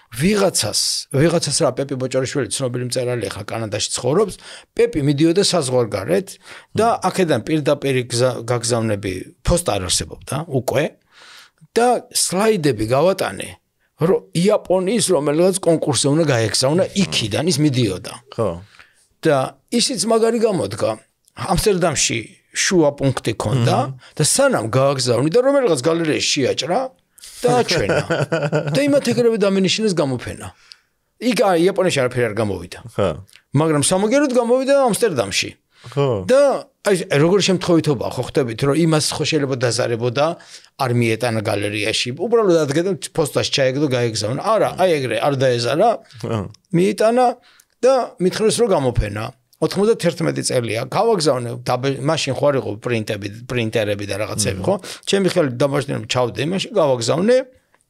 ვიღაცას რა პეპი ბოჭორიშვილი ცნობილი მწერალი ახლა კანადაში ცხოვრობს, პეპი მიდიოდა საზღვარგარეთ და აქედან პირდაპირ გაგზავნები ფოსტ არ არსებობდა უკვე და სლაიდები გავატანე რომ იაპონიის რომელიღაც კონკურსზე უნდა გაეგზავნა იქიდან ის მიდიოდა. ხო. და ისიც მაგარი გამოდგა. ამსტერდამში შუა პუნქტი ქონდა და სანამ გააგზავნი და რომელიღაც გალერეაში შეაჭრა და აჩვენა. და იმათ ეგრევე დამენიშნეს გამოფენა. იქ იაპონიაში არაფერი არ გამოვიდა. ხო. მაგრამ სამაგეროდ გამოვიდა ამსტერდამში. ხო. და აი როგორ შემთხვევითობაა ხო ხდებით რომ იმას ხო შეიძლება დაზარებოდა არ მიეტანა გალერეაში უბრალოდ ადგედა პოსტაში ჩაეგდო გაეგზავნა არა აი ეგრე არ დაეზარა მიეტანა და მითხრეს რომ გამოფენა 91 წელია გავაგზავნე მაშინ ხო არ იყო პრინტერები და რაღაცები ხო ჩემი ხელით დამაშნე ჩავდე იმაში გავაგზავნე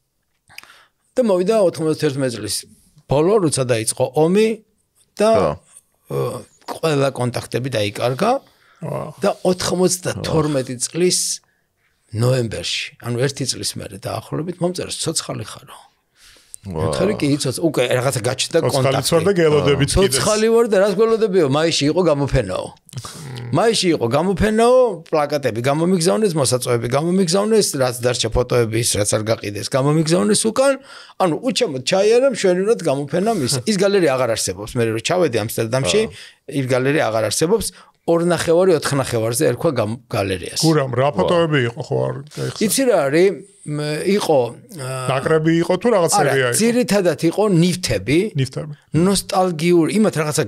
და მოვიდა 91 წლის ბოლო როცა დაიწყო ომი და ყველა კონტაქტები დაიკარგა და 92 წლის ნოემბერში, ანუ 1 წლის მერე დაახლოებით მომწერს ცოცხალი ხარო. ხარი კი იცოცხ, უკვე რაღაცა გაჩნდა კონტაქტი. ცოცხალი ვარ და გელოდებით კიდე. ცოცხალი ვარ და რას გველოდებიო? მაისში იყო გამოფენაო. მაისში იყო გამოფენაო, პლაკატები გამომიგზავნეს, მოსაწვევები გამომიგზავნეს, რაც დარჩა ფოტოები ის რაც არ გაყიდეს, გამომიგზავნეს უკან. ანუ უჩემოდ ჩაიარა მშვენივრად გამოფენა მის. ის გალერეა აღარ არსებობს. მე რო ჩავედი ამსტერდამში, ის გალერეა აღარ არსებობს. 2.5-4 ნახევარზე ერქვა გალერეას. გურამ რა ფოტოები იყო ხო არ გაიხსნა? იცი რა არის? იყო ნაკრები იყო თუ რაღაცები არა, ძირითადად იყო ნივთები. ნოსტალგიური, იმათ რაღაცა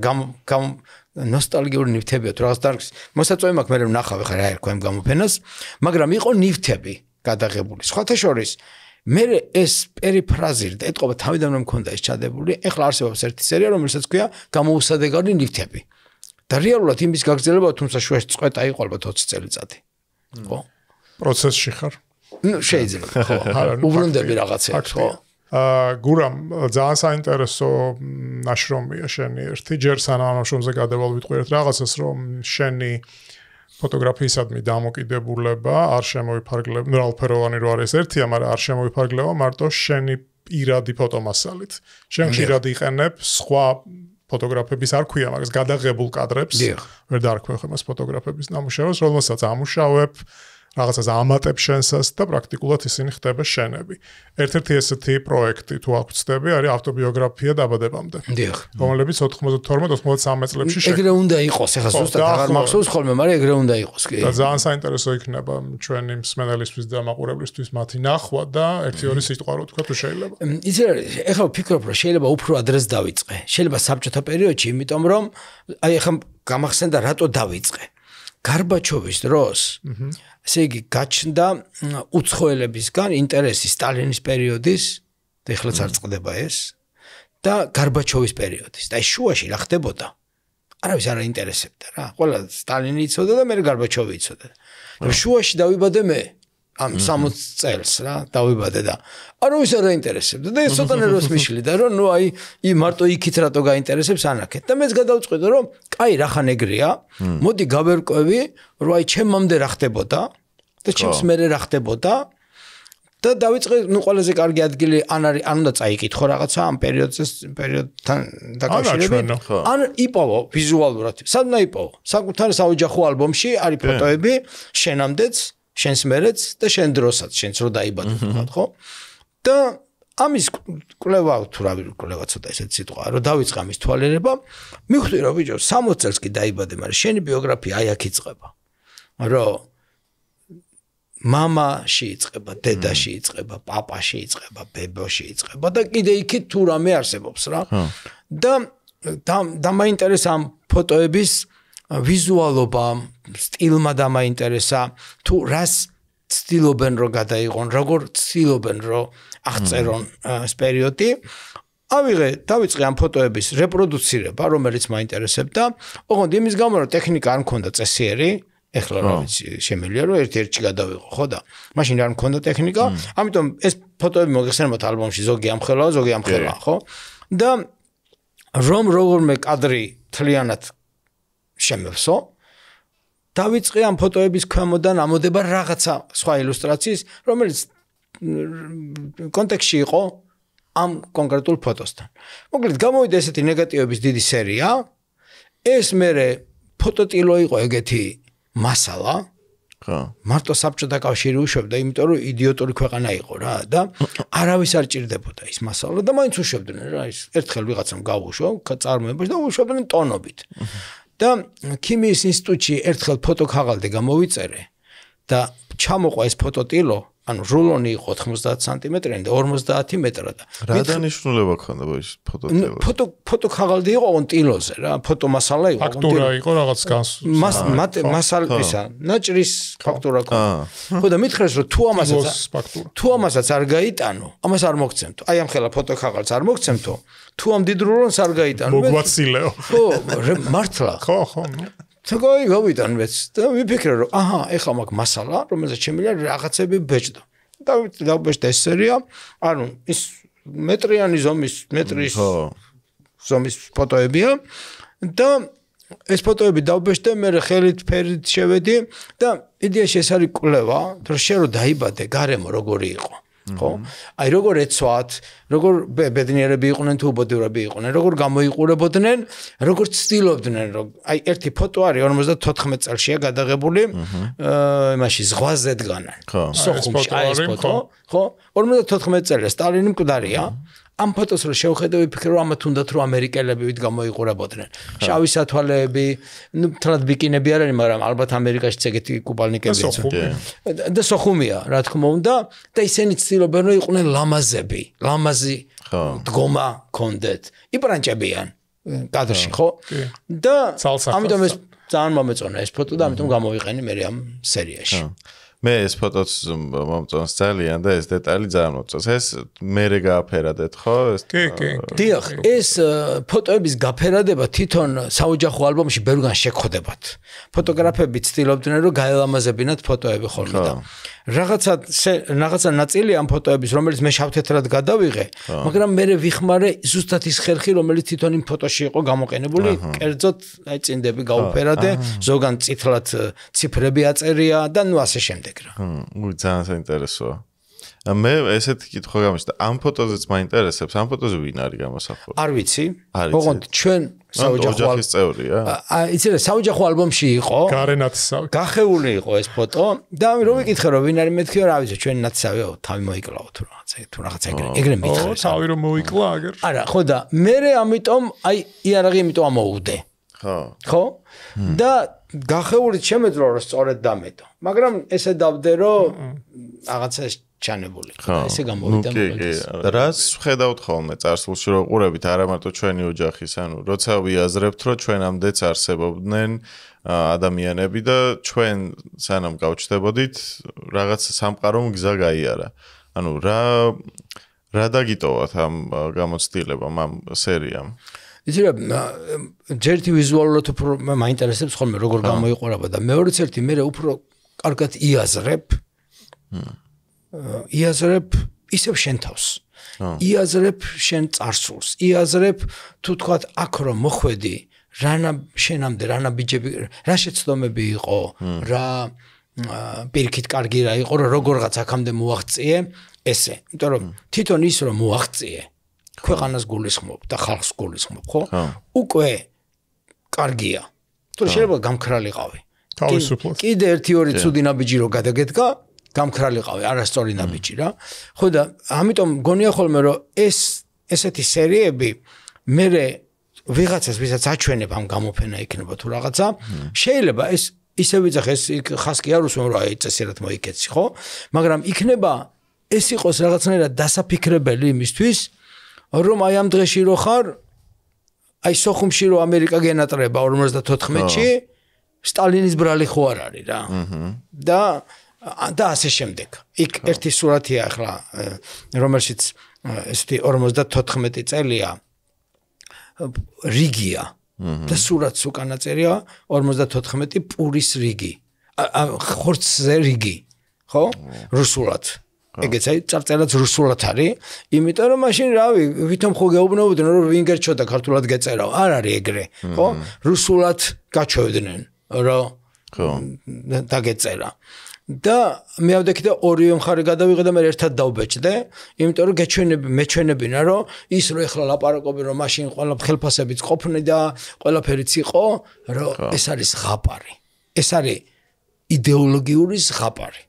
ნოსტალგიური ნივთებია თუ რაღაც დარგს. მოსაწვევი მაქვს მე ვნახავ ხა რა ერქვა იმ გამოფენას, მაგრამ იყო ნივთები გადაღებული. სხვათა შორის მე ეს პერიფრაზირდა, ეთყობა თავიდანვე მქონდა ეს ჩადებული. ეხლა არსებობს ერთი სერია, რომელსაც ქვია გამოუსადეგარი ნივთები. და რეალურად იმის გაგრძელება თუმცა შუაში წყვეტა იყო ალბათ 20 წელიწადი. ხო? პროცესში ხარ? ნუ შეიძლება, ხო. უბრუნდები რაღაცებს, ხო? გურამ ძალიან საინტერესო ნაშრომია შენი ერთი. ჯერ სანამ ნაშრომზე გადავალ ვიტყვიერთ რაღაცას, რომ შენი ფოტოგრაფიისადმი დამოკიდებულება არ შემოიფარგლება, რალფეროვანი რო არის ერთია, მაგრამ არ შემოიფარგლება მარტო შენი პირადი ფოტომასალით. შენ ხშირად იყენებ სხვა ფოტოგრაფების არ ქვია, მაგას გადაღებულ კადრებს. ვერ დარქვე ხომ ეს ფოტოგრაფების ნამუშევრს, რომელსაც ამუშავებ, რაღაცას ამატებ შენსას და პრაქტიკულად ისინი ხდება შენები. ერთ-ერთი ესეთი პროექტი თუ აღწევი არის ავტობიოგრაფია დაბადებამდე. რომელიც 92-93 წლებში შექმნა. ეგრე უნდა იყოს, ეხლა ზუსტად აღარ მახსოვს ხოლმე, მაგრამ ეგრე უნდა იყოს კი. და ძალიან საინტერესო იქნება ჩვენი მსმენელისთვის და მაყურებლისთვის მათი ნახვა და 1-2 სიტყვა რო თქვა თუ შეიძლება. იცი რა, ეხლა ვფიქრობ, რომ შეიძლება უფრო ადრეს დავიწყე. შეიძლება საბჭოთა პერიოდში, იმიტომ რომ აი ეხლა გამახსენდა რატო დავიწყე. გარბაჩოვის დროს ესე იგი გაჩნდა უცხოელებისგან ინტერესი სტალინის პერიოდის და ეხლაც არ წყდება ეს და გარბაჩოვის პერიოდის და შუაში რა ხდებოდა არავის არ აინტერესებდა რა ყველა სტალინი იცოდა და მე გარბაჩოვი იცოდა და შუაში დავიბადე მე ამ 60 წელს რა დავიბადე და არავის არ აინტერესებდა და ეს ცოტა ნერვს მიშლიდა რომ ნუ აი მარტო იქით რატო გაინტერესებს ანაკეთ და მეც გადავწყვიტე რომ კაი რახან ეგრეა მოდი გავერკვევი რომ აი ჩემამდე რა ხდებოდა და ჩემს მერე რა ხდებოდა და დავიწყე ნუ ყველაზე კარგი ადგილი ან არის ან უნდა წაიკითხო რაღაცა ამ პერიოდთან დაკავშირებით ან იპოვო ვიზუალურად სად უნდა იპოვო საკუთარ საოჯახო ალბომში არის ფოტოები შენამდეც შენს მერეც და შენ დროსაც შენც რო დაიბადე თქვა ხო და ამის კვლევა თუ რა კვლევა ცოტა ესეც სიტყვა რომ დავიწყე ამის თვალერება მივხვდი რომ ბიჭო 60 წელს კი დაიბადე მაგრამ შენი ბიოგრაფია აი აქ იწყება რომ მამაში იწყება დედაში იწყება პაპაში იწყება ბებოში იწყება და კიდე იქით თუ რამე არსებობს რა და მაინტერესა ამ ფოტოების ვიზუალობა სტილმა დამაინტერესა თუ რას ცდილობენ რომ გადაიღონ, როგორ ცდილობენ რომ აღწერონ ეს პერიოდი. დავიწყე ამ ფოტოების რეპროდუცირება, რომელიც მაინტერესებდა. ოღონდ იმის გამო რომ ტექნიკა არ მქონდა წესიერი, ეხლა რა ვიცი, შემიძლია რომ ერთ-ერთში გადავიღო, ხო და მაშინ არ მქონდა ტექნიკა, ამიტომ ეს ფოტოები მოგეხსენებათ ალბომში, ზოგი ამხელაა, ზოგი ამხელაა, ხო? და რომ როგორმე კადრი თლიანად შემევსო, დავიწყე ამ ფოტოების ქვემოდან ამოდება რაღაცა სხვა ილუსტრაციის, რომელიც კონტექსტში იყო ამ კონკრეტულ ფოტოსთან. მოკლედ გამოვიდა ესეთი ნეგატივების დიდი სერია. ეს მერე ფოტოტილო იყო ეგეთი მასალა. მარტო საბჭოთა კავშირი უშვებდა, იმიტომ რომ იდიოტური ქვეყანა იყო რა და არავის არ ჭირდებოდა ის მასალა და მაინც უშვებდნენ რა ის ერთხელ ვიღაცამ გავუშვა წარმოებაში და უშვებდნენ ტონობით. და ქიმიის ინსტიტუტში ერთხელ ფოტოქაღალდი გამოვიწერე და ჩამოყვა ეს ფოტოტილო, ანუ რულონი იყო 90 სანტიმეტრიანი და 50 მეტრა და რა დანიშნულება ქონდა ის ფოტოტილო? ფოტოქაღალდი იყო on ტილოზე რა, ფოტომასალა იყო. ფაქტურა იყო რაღაც მასალისა, ნაჭრის ფაქტურა ქონდა. ხო და მითხრეს რომ თუ ამასაც არ გაიტანო, ამას არ მოგცემთო. აი ამ ხელა ფოტოქაღალდს არ მოგცემთო. თუ ამ დიდ რულონს არ გაიტანო. მოგვაცილეო. ხო, მართლა. ხო. თქო, გავიტან მეც და ვიფიქრე რომ ეხლა მაქვს მასალა, რომელზეც შემიძლია რაღაცები ბეჭდო. დავბეჭდა ეს სერია, ანუ ის მეტრიანი ზომის, მეტრის ზომის ფოტოებია და ეს ფოტოები დავბეჭდე, მე ხელით ფერით შევედი და იდეაში ეს არის კვლევა, რომ შენ რო დაიბადე, გარემო როგორი იყო. ხო? აი როგორ ეცვათ, როგორ ბედნიერები იყვნენ თუ უბოდურები იყვნენ, როგორ გამოიყურებოდნენ, როგორ ცდილობდნენ, რომ აი ერთი ფოტო არის 54 წელშია გადაღებული, იმაში ზღვაზე დგანან. სოხუმში აი ეს ფოტო, ხო? 54 წელია სტალინი მკვდარია. ამ ფოტოს რო შევხედე, ვიფიქრე რომ ამათ უნდათ რომ ამერიკელები ვით გამოიყურებოდნენ. შავი სათვალეები, ნუ თლად ბიკინები არ არის, მაგრამ ალბათ ამერიკაშიც ეგეთი კუპალნიკები ეცვა. და სოხუმია, რა თქმა უნდა, და ისინი ცდილობენ რომ იყვნენ ლამაზები, ლამაზი დგომა კონდეთ. იპრანჭებიან კადრში, ხო? და ამიტომ ეს ძალიან მომეწონა ეს ფოტო და ამიტომ გამოვიყენი მე ამ სერიაში. მე ეს ფოტოც მომწონს ძალიან და ეს დეტალი ძალიან მომწონს. ეს მერე გააფერადეთ, ხო? კი. დიახ, ეს ფოტოების გაფერადება თვითონ საოჯახო ალბომში ბევრგან შეგხვდებათ. ფოტოგრაფები ცდილობდნენ რომ გაელამაზებინათ ფოტოები ხოლმე და რაღაცა ნაწილი ამ ფოტოების, რომელიც მე შავ-თეთრად გადავიღე, მაგრამ მე ვიხმარე ზუსტად ის ხერხი, რომელიც თვითონ იმ ფოტოში იყო გამოყენებული, კერძოდ აი წინდები გაუფერადე, ზოგან წითლად ციფრები აწერია და ნუ ასე შემდეგ. ძალიან საინტერესოა. მე ესეთი კითხვა გამიშთა, ამ ფოტოზეც მაინტერესებს, ამ ფოტოზე ვინ არის გამოსახული? არ ვიცი. ოღონდ ჩვენ ოჯახის წევრია. იცი რა, საოჯახო ალბომში იყო. გარენათსავი. გახეული იყო ეს ფოტო და რომ ვიკითხე რომ ვინ არის, მეთქე რა ვიცი, ჩვენი ნათსავია, თავი მოიკლაო თუ რაღაცა ეგრე მითხრეს. თავი რომ მოიკლა აგერ. არა, ხო და მე ამიტომ აი იარაღი იმიტომ ამოუვდე. ხო? და გახეულით შემეძლო რომ სწორედ დამეტო. მაგრამ ესე დავდე რომ რაღაცა ჩანებული. ესე გამოვიდა მომენტს. რას ხედავთ ხოლმე წარსულში რომ ყურებით არა მარტო ჩვენი ოჯახის, ანუ როცა ვიაზრებთ რომ ჩვენამდეც არსებობდნენ ადამიანები და ჩვენ სანამ გავჩნდებოდით რაღაც სამყარო გზა გაიარა. ანუ რა დაგიტოვათ ამ გამოცდილებამ, ამ სერიამ? იცი რა, ჯერთი ვიზუალურად უფრო მაინტერესებს ხოლმე როგორ გამოიყურება და მეორეც ერთი მე უფრო კარგად იაზრებ ისევ შენ თავს. იაზრებ შენ წარსულს, იაზრებ თუ თქვათ აქ რომ მოხვედი, შენამდე რანა ბიჯები, რა შეცდომები იყო, რა პირიქით კარგი რა იყო, როგორღაც აქამდე მოაღწიე, ესე. იმიტომ რომ თვითონ ის რომ მოაღწიე ქვეყანას გულისხმობ და ხალხს გულისხმობ, ხო? უკვე კარგია. თუ შეიძლება გამქრალიყავი. თავისუფლად. კიდე 1-2 ცუდი ნაბიჯი რო გადაგედგა, გამქრალიყავი, არასწორი ნაბიჯი რა. ხო და ამიტომ გონია ხოლმე რომ ესეთი სერიები მე ვიღაცას ვისაც აჩვენებ ამ გამოფენა იქნება თუ რაღაცა, შეიძლება ეს ისე ვიძახე, ეს ხასკი არ უსვენ რა წესიერად მოიქეცი, ხო? მაგრამ იქნება ეს იყოს რაღაცნაირად დასაფიქრებელი იმისთვის რომ აი ამ დღეში რო ხარ, აი სოხუმში რო ამერიკა გენატრება 54-ში, სტალინის ბრალი ხო არ არის რა. და და ასე შემდეგ. იქ ერთი სურათია ახლა, რომელშიც ესეთი 54 წელია რიგია და სურათს უკანა წერია 54 პურის რიგი. ხორცზე რიგი, ხო? რუსულად. ეგეც აი წარწერაც რუსულად არის, იმიტომ რომ მაშინ რავი, ვითომ ხო გეუბნებოდნენ რომ ვინ გერჩოდა ქართულად გეწერაო, არ არის ეგრე, ხო? რუსულად გაჩვევდნენ, რომ ხო დაგეწერა. და მე ავდექი და ორივე მხარე გადავიღე და მე ერთად დავბეჭდე, იმიტომ რომ მეჩვენებინა რომ ის რო ეხლა ლაპარაკობენ რომ მაშინ ყველა ხელფასებიც ყოფნი და ყველაფერიც იყო, რომ ეს არის ზღაპარი. ეს არის იდეოლოგიური ზღაპარი.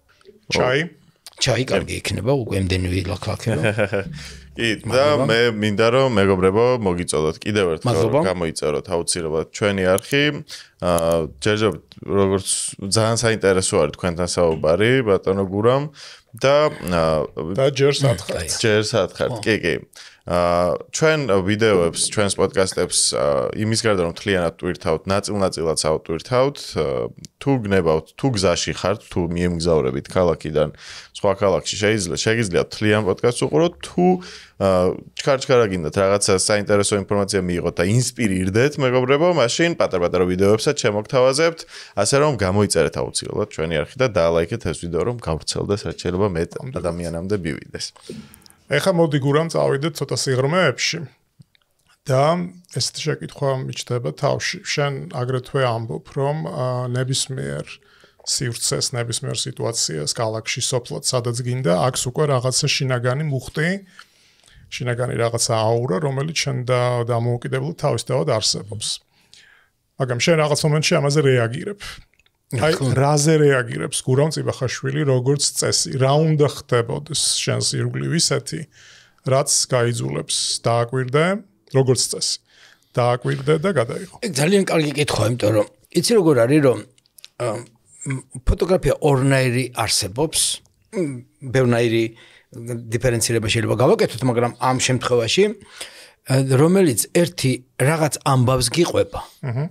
ჩაი კარგი იქნება უკვე ამდენი ვილაქლაქება. კი, და მე მინდა რომ მეგობრებო მოგიწოდოთ კიდევ ერთხელ გამოიწეროთ აუცილებლად ჩვენი არხი. ჯერჯერობით როგორც ძალიან საინტერესო არის თქვენთან საუბარი ბატონო გურამ და ჯერ სათხართ. კი. ჩვენ ვიდეოებს, ჩვენს პოდკასტებს იმის გარდა რომ თლიანად ტვირთავთ, ნაწილ-ნაწილად ავტვირთავთ, თუ გნებავთ, თუ გზაში ხართ, თუ მიემგზავრებით ქალაქიდან სხვა ქალაქში შეგიძლიათ თლიან პოდკასტს უყუროთ, თუ ჩქარ-ჩქარა გინდათ რაღაცა საინტერესო ინფორმაცია მიიღოთ და ინსპირირდეთ მეგობრებო, მაშინ პატარ-პატარა ვიდეოებსაც შემოგთავაზებთ, ასე რომ გამოიწერეთ აუცილებლად ჩვენი არხი და დაალაიქეთ ეს ვიდეო რომ გავრცელდეს, რაც შეიძლება მეტ ადამიანამდე მივიდეს. ეხლა მოდი გურამ წავიდეთ ცოტა სიღრმეებში და ესეთი შეკითხვა მიჩნდება თავში. შენ აგრეთვე ამბობ, რომ ნებისმიერ სივრცეს, ნებისმიერ სიტუაციას ქალაქში, სოფლად, სადაც გინდა, აქვს უკვე რაღაცა შინაგანი მუხტი, შინაგანი რაღაცა აურა, რომელიც შენ დამოუკიდებლად თავისთავად არსებობს. მაგრამ შენ რაღაც მომენტში ამაზე რეაგირებ. აი, რაზე რეაგირებს გურამ წიბახაშვილი როგორც წესი? რა უნდა ხდებოდეს შენს ირგვლივ ისეთი, რაც გაიძულებს დააკვირდე როგორც წესი? დააკვირდე და გადაიღო. ძალიან კარგი კითხვა, იმიტომ რომ იცი როგორ არის, რომ ფოტოგრაფია ორნაირი არსებობს, ბევრნაირი დიფერენცირება შეიძლება გავაკეთოთ, მაგრამ ამ შემთხვევაში რომელიც ერთი რაღაც ამბავს გიყვება.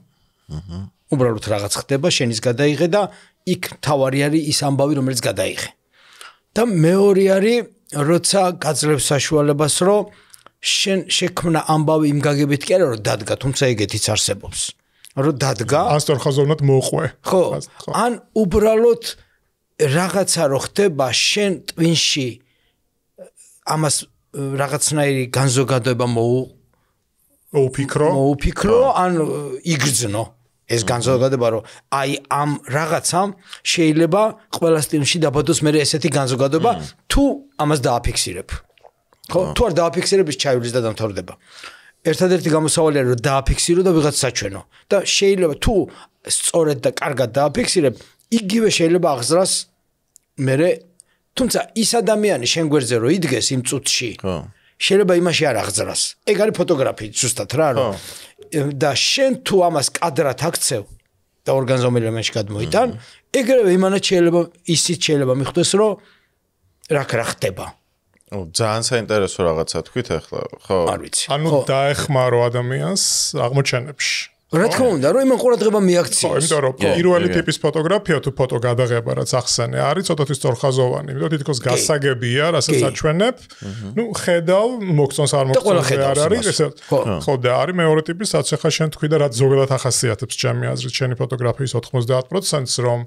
უბრალოდ რაღაც ხდება, შენის გადაიღე და იქ თავარი არის ის ამბავი, რომელიც გადაიღე. და მეორე არის, როცა გაძლევს საშუალებას, რომ შენ შექმნა ამბავი იმ გაგებით კი არა, რომ დადგა, თუმცა ეგეთიც არსებობს. რომ დადგა, ასტორხაზოვნად მოყვე. ხო, ან უბრალოდ რაღაცა რო ხდება შენ ტვინში ამას რაღაცნაირი განზოგადოება მოუფიქრო, ან იგრძნო. ეს განზოგადება რომ აი ამ რაღაცამ შეიძლება ყველა სტილში დაბადოს მე ესეთი განზოგადება თუ ამას დააფიქსირებ. ხო, თუ არ დააფიქსირებ ის ჩაივლის და დამთავრდება. ერთადერთი გამოსავალია რომ დააფიქსირო და ვიღაც საჩვენო. და შეიძლება თუ სწორედ და კარგად დააფიქსირებ, იგივე შეიძლება აღზრას მე თუმცა ის ადამიანი შენ გვერდზე რო იდგეს იმ წუთში. შეიძლება იმაში არ აღზრას. ეგ არის ფოტოგრაფია ზუსტად რა რომ და შენ თუ ამას კადრად აქცევ და ორგანიზმობრივ ელემენტში გადმოიტან, ეგრევე იმანაც შეიძლება ისიც შეიძლება მიხვდეს რომ რა ხდება. ძალიან საინტერესო რაღაცა თქვით ახლა, ხო? არ ვიცი. ანუ დაეხმარო ადამიანს აღმოჩენებში. რა თქმა უნდა, რომ იმან ყურადღება მიაქციოს. ხო, იმიტომ რომ პირველი ტიპის ფოტოგრაფია თუ ფოტო გადაღება რაც ახსენე არის ცოტათი სწორხაზოვანი, იმიტომ თითქოს გასაგებია, რასაც აჩვენებ. ნუ ხედავ, მოგწონს არ მოგწონს არ არის, ესე ხო და არის მეორე ტიპის, რაც ახლა შენ თქვი და რაც ზოგადად ახასიათებს ჩემი აზრით შენი ფოტოგრაფიის 90%-ს, რომ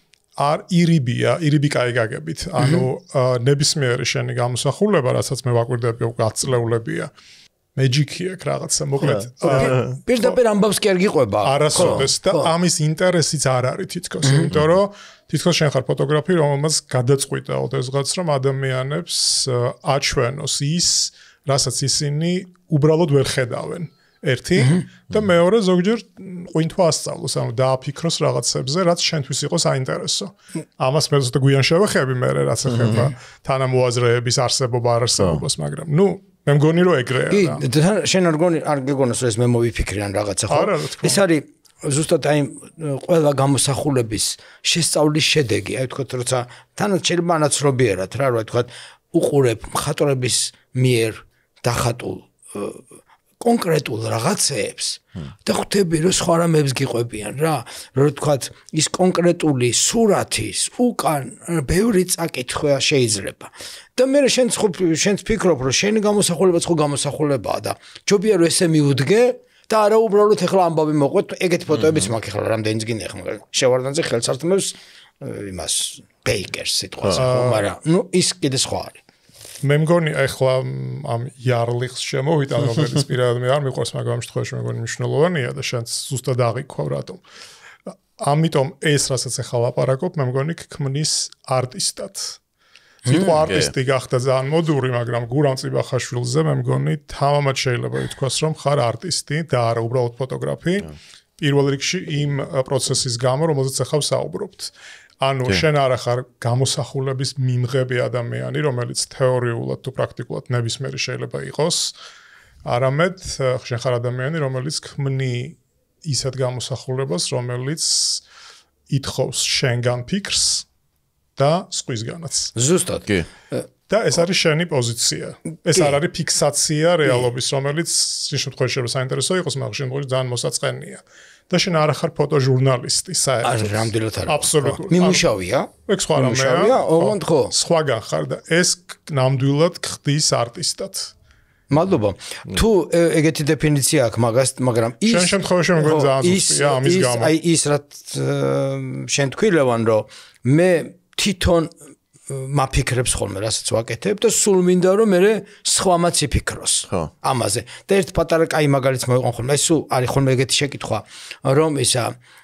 არ ირიბი კაი გაგებით. ანუ ნებისმიერი შენი გამოსახულება, რასაც მე ვაკვირდები, გაწლეულებია. მეჯიკი აქვს რაღაცა მოკლედ პირდაპირ ამბავს კი არ გიყვება არასოდეს და ამის ინტერესიც არ არის თითქოს იმიტომ რომ თითქოს შენ ხარ ფოტოგრაფი რომელმაც გადაწყვიტა ოდესღაც რომ ადამიანებს აჩვენოს ის რასაც ისინი უბრალოდ ვერ ხედავენ ერთი და მეორე ზოგჯერ ყვინთვა ასწავლოს ანუ დააფიქროს რაღაცებზე რაც შენთვის იყოს საინტერესო ამას მე ზუსტად გვიან შევეხები მე რაც ეხება თანამოაზრეების არსებობა არ არსებობას მაგრამ ნუ მე მგონი რომ ეგრეა რა. კი, შენ არ გეგონოს რომ ეს მე მოვიფიქრე ან რაღაცა ხო? ეს არის ზუსტად აი ყველა გამოსახულების შესწავლის შედეგი. აი თქვათ როცა თანაც შეიძლება ანაცნობიერად რა ვთქვათ უყურებ მხატვრების მიერ დახატულ კონკრეტულ რაღაცეებს და ხვდები რომ სხვა რამებს გიყვებიან რა, რომ თქვათ ის კონკრეტული სურათის უკან ბევრი წაკითხვა შეიძლება. და მე შენც ფიქრობ რომ შენი გამოსახულებაც ხო გამოსახულებაა და ჯობია რომ ესე მიუდგე და არა უბრალოდ ეხლა ამბავი მოყვეთ, ეგეთი ფოტოებიც მაქვს ეხლა რამდენიც გინდა ეხლა შევარდანზე ხელსართმევს იმას ბეიკერს სიტყვაზე ხო, მაგრამ ნუ ის კიდე სხვა არის. მე მგონი ეხლა ამ იარლიხს შემოვიტან, რომელიც პირადად მე არ მიყვარს, მაგრამ ამ შემთხვევაში მე მგონი მნიშვნელოვანია და შენც ზუსტად აღიქვავ რატომ. ამიტომ ეს რასაც ეხლა ლაპარაკობ, მე მგონი ქმნის არტისტად. სიტყვა არტისტი გახდა ძალიან მოდური, მაგრამ გურამ წიბახაშვილზე მე მგონი თამამად შეიძლება ითქვას, რომ ხარ არტისტი და არა უბრალოდ ფოტოგრაფი. პირველ რიგში იმ პროცესის გამო, რომელზეც ახლა ვსაუბრობთ. ანუ შენ არა ხარ გამოსახულების მიმღები ადამიანი, რომელიც თეორიულად თუ პრაქტიკულად ნებისმიერი შეიძლება იყოს, არამედ შენ ხარ ადამიანი, რომელიც ქმნი ისეთ გამოსახულებას, რომელიც ითხოვს შენგან ფიქრს და სხვისგანაც. ზუსტად. კი. და ეს არის შენი პოზიცია. ეს არ არის ფიქსაცია რეალობის, რომელიც იმ შემთხვევაში შეიძლება საინტერესო იყოს, მაგრამ შენ მოდი ძალიან მოსაწყენია. და შენ არ ხარ ფოტოჟურნალისტი საერთოდ. არ რამდენად არის. აბსოლუტურად. მიმუშავია? ეგ სხვა რამეა. ოღონდ ხო. სხვაგან ხარ და ეს ნამდვილად ხდის არტისტად. მადლობა. თუ ეგეთი დეფინიცია აქვს მაგას, მაგრამ ის შენ შემთხვევაში მეგონი ძალიან ზუსტია ამის გამო. აი ის რაც შენ თქვი ლევან, რომ მე თვითონ მაფიქრებს ხოლმე რასაც ვაკეთებ და სულ მინდა რომ მე სხვამაც იფიქროს ამაზე. და ერთ პატარა კაი მაგალითს მოიყვან ხოლმე. ეს სულ არის ხოლმე ეგეთი შეკითხვა, რომ ისა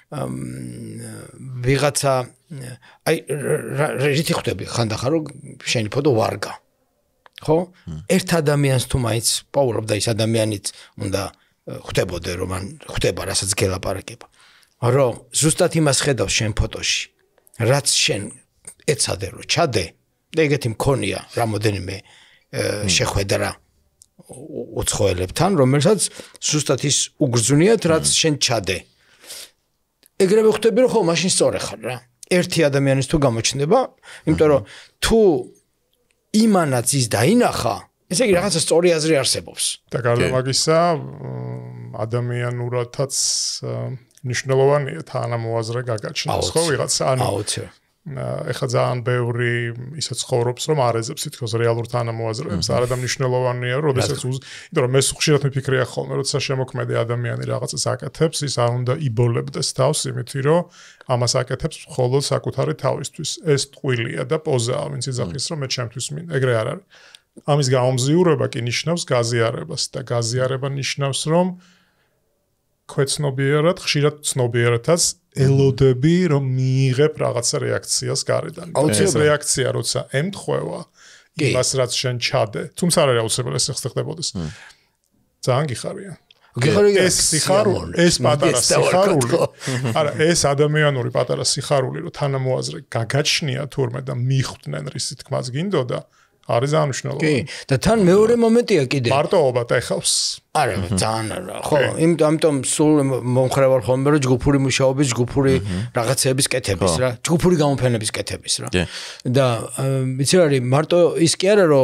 ვიღაცა აი რითი ხვდები ხანდახან რომ შენი ფოტო ვარგა. ხო? ერთ ადამიანს თუ მაინც პაურობ და ის ადამიანიც უნდა ხვდებოდე რომ ან ხვდება რასაც გელაპარაკება. რომ ზუსტად იმას ხედავს შენ ფოტოში. რაც შენ ეცადე რომ ჩადე და ეგეთი მქონია რამოდენიმე შეხვედრა უცხოელებთან, რომელსაც ზუსტად ის უგრძნიათ, რაც შენ ჩადე. ეგრევე ხვდები რომ ხო, მაშინ სწორი ხარ რა. ერთი ადამიანის თუ გამოჩნდება, იმიტომ რომ თუ იმანაც ის დაინახა, ესე იგი რაღაცა სწორი აზრი არსებობს. და გარდა მაგისა, ადამიანურადაც მნიშვნელოვანია თანამოაზრე გაგაჩნდეს, ხო ვიღაცა, ანუ ეხლა ძალიან ბევრი ისე ცხოვრობს, რომ არ ეძებს თითქოს რეალურ თანამოაზრეებს, არა და მნიშვნელოვანია, როდესაც იმიტომ რომ მე ხშირად მიფიქრია ხოლმე, როცა შემოქმედი ადამიანი რაღაცას აკეთებს, ის არ უნდა იბოლებდეს თავს იმითი, რომ ამას აკეთებს მხოლოდ საკუთარი თავისთვის. ეს ტყუილია და პოზაა, ვინც იძახის, რომ მე ჩემთვის მინდა. ეგრე არ არის. ამის გამომზიურება კი ნიშნავს გაზიარებას და გაზიარება ნიშნავს, რომ ქვეცნობიერად, ხშირად ცნობიერადაც ელოდები, რომ მიიღებ რაღაცა რეაქციას გარედან. ეს რეაქცია, როცა ემთხვევა იმას, რაც შენ ჩადე, თუმცა არ არის აუცილებელი ეს ხდებოდეს. ძალიან გიხარია. ეს სიხარული, ეს პატარა სიხარული. არა, ეს ადამიანური პატარა სიხარული, რომ თანამოაზრე გაგაჩნია თურმე და მიხვდნენ რისი თქმაც გინდოდა. არის ძალიან მნიშვნელოვანი. კი, და თან მეორე მომენტია კიდე. მარტოობა დაეხავს. არა, ძალიან არა. ხო, ამიტომ სულ მომხრევარ ხოლმე რომ ჯგუფური მუშაობის, ჯგუფური რაღაცების კეთების რა, ჯგუფური გამოფენების კეთების რა. და იცი რა არის, მარტო ის კი არა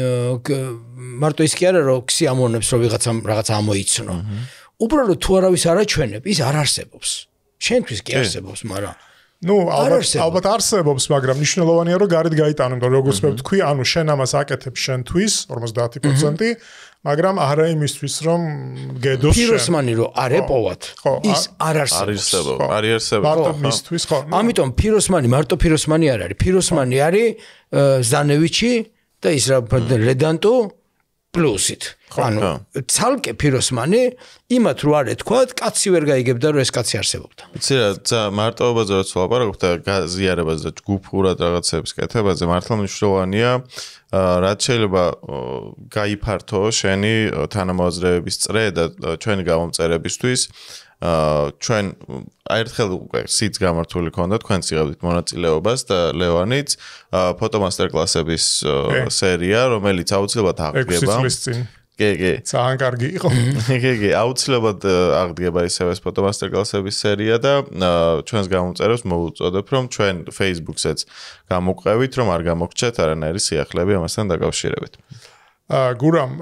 რომ ქსიამოვნებს რომ ვიღაცამ რაღაცა ამოიცნო. უბრალოდ თუ არავის არ აჩვენებ, ის არ არსებობს. შენთვის კი არსებობს, მაგრამ ნუ ალბათ არსებობს, მაგრამ მნიშვნელოვანია რომ გარეთ გაიტანო, იმიტომ რომ როგორც მე ვთქვი, ანუ შენ ამას აკეთებ შენთვის 50%, მაგრამ არა იმისთვის რომ გედოს შენ. ფიროსმანი რომ არ ეპოვათ, ის არ არსებობს. მარტო მისთვის ხო. ამიტომ ფიროსმანი მარტო ფიროსმანი არ არის. ფიროსმანი არის ზანევიჩი და ის რა ლედანტო პლუსით. ანუ ცალკე ფიროსმანი იმათ რო არ ეთქვათ, კაცი ვერ გაიგებდა რომ ეს კაცი არსებობდა. იცი რა, მარტოობაზე რაც ვაპარაკობ და გაზიარებაზე და ჯგუფურად რაღაცების კეთებაზე მართლა მნიშვნელოვანია, რაც შეიძლება გაიფართო შენი თანამოაზრეების წრე და ჩვენი გამომწერებისთვის. ჩვენ აერთხელ უკვე სიც გამართული ქონდა, თქვენც იღებდით მონაწილეობას და ლევანიც ფოტო მასტერკლასების სერია, რომელიც აუცილებლად აღდგება. კი. ძალიან კარგი იყო. კი, აუცილებლად აღდგება ისევ ეს ფოტო მასტერკლასების სერია და ჩვენს გამომწერებს მოვუწოდებ, რომ ჩვენ Facebook-საც გამოვყევით, რომ არ გამოგჩეთ არანაირი სიახლეები ამასთან დაკავშირებით. გურამ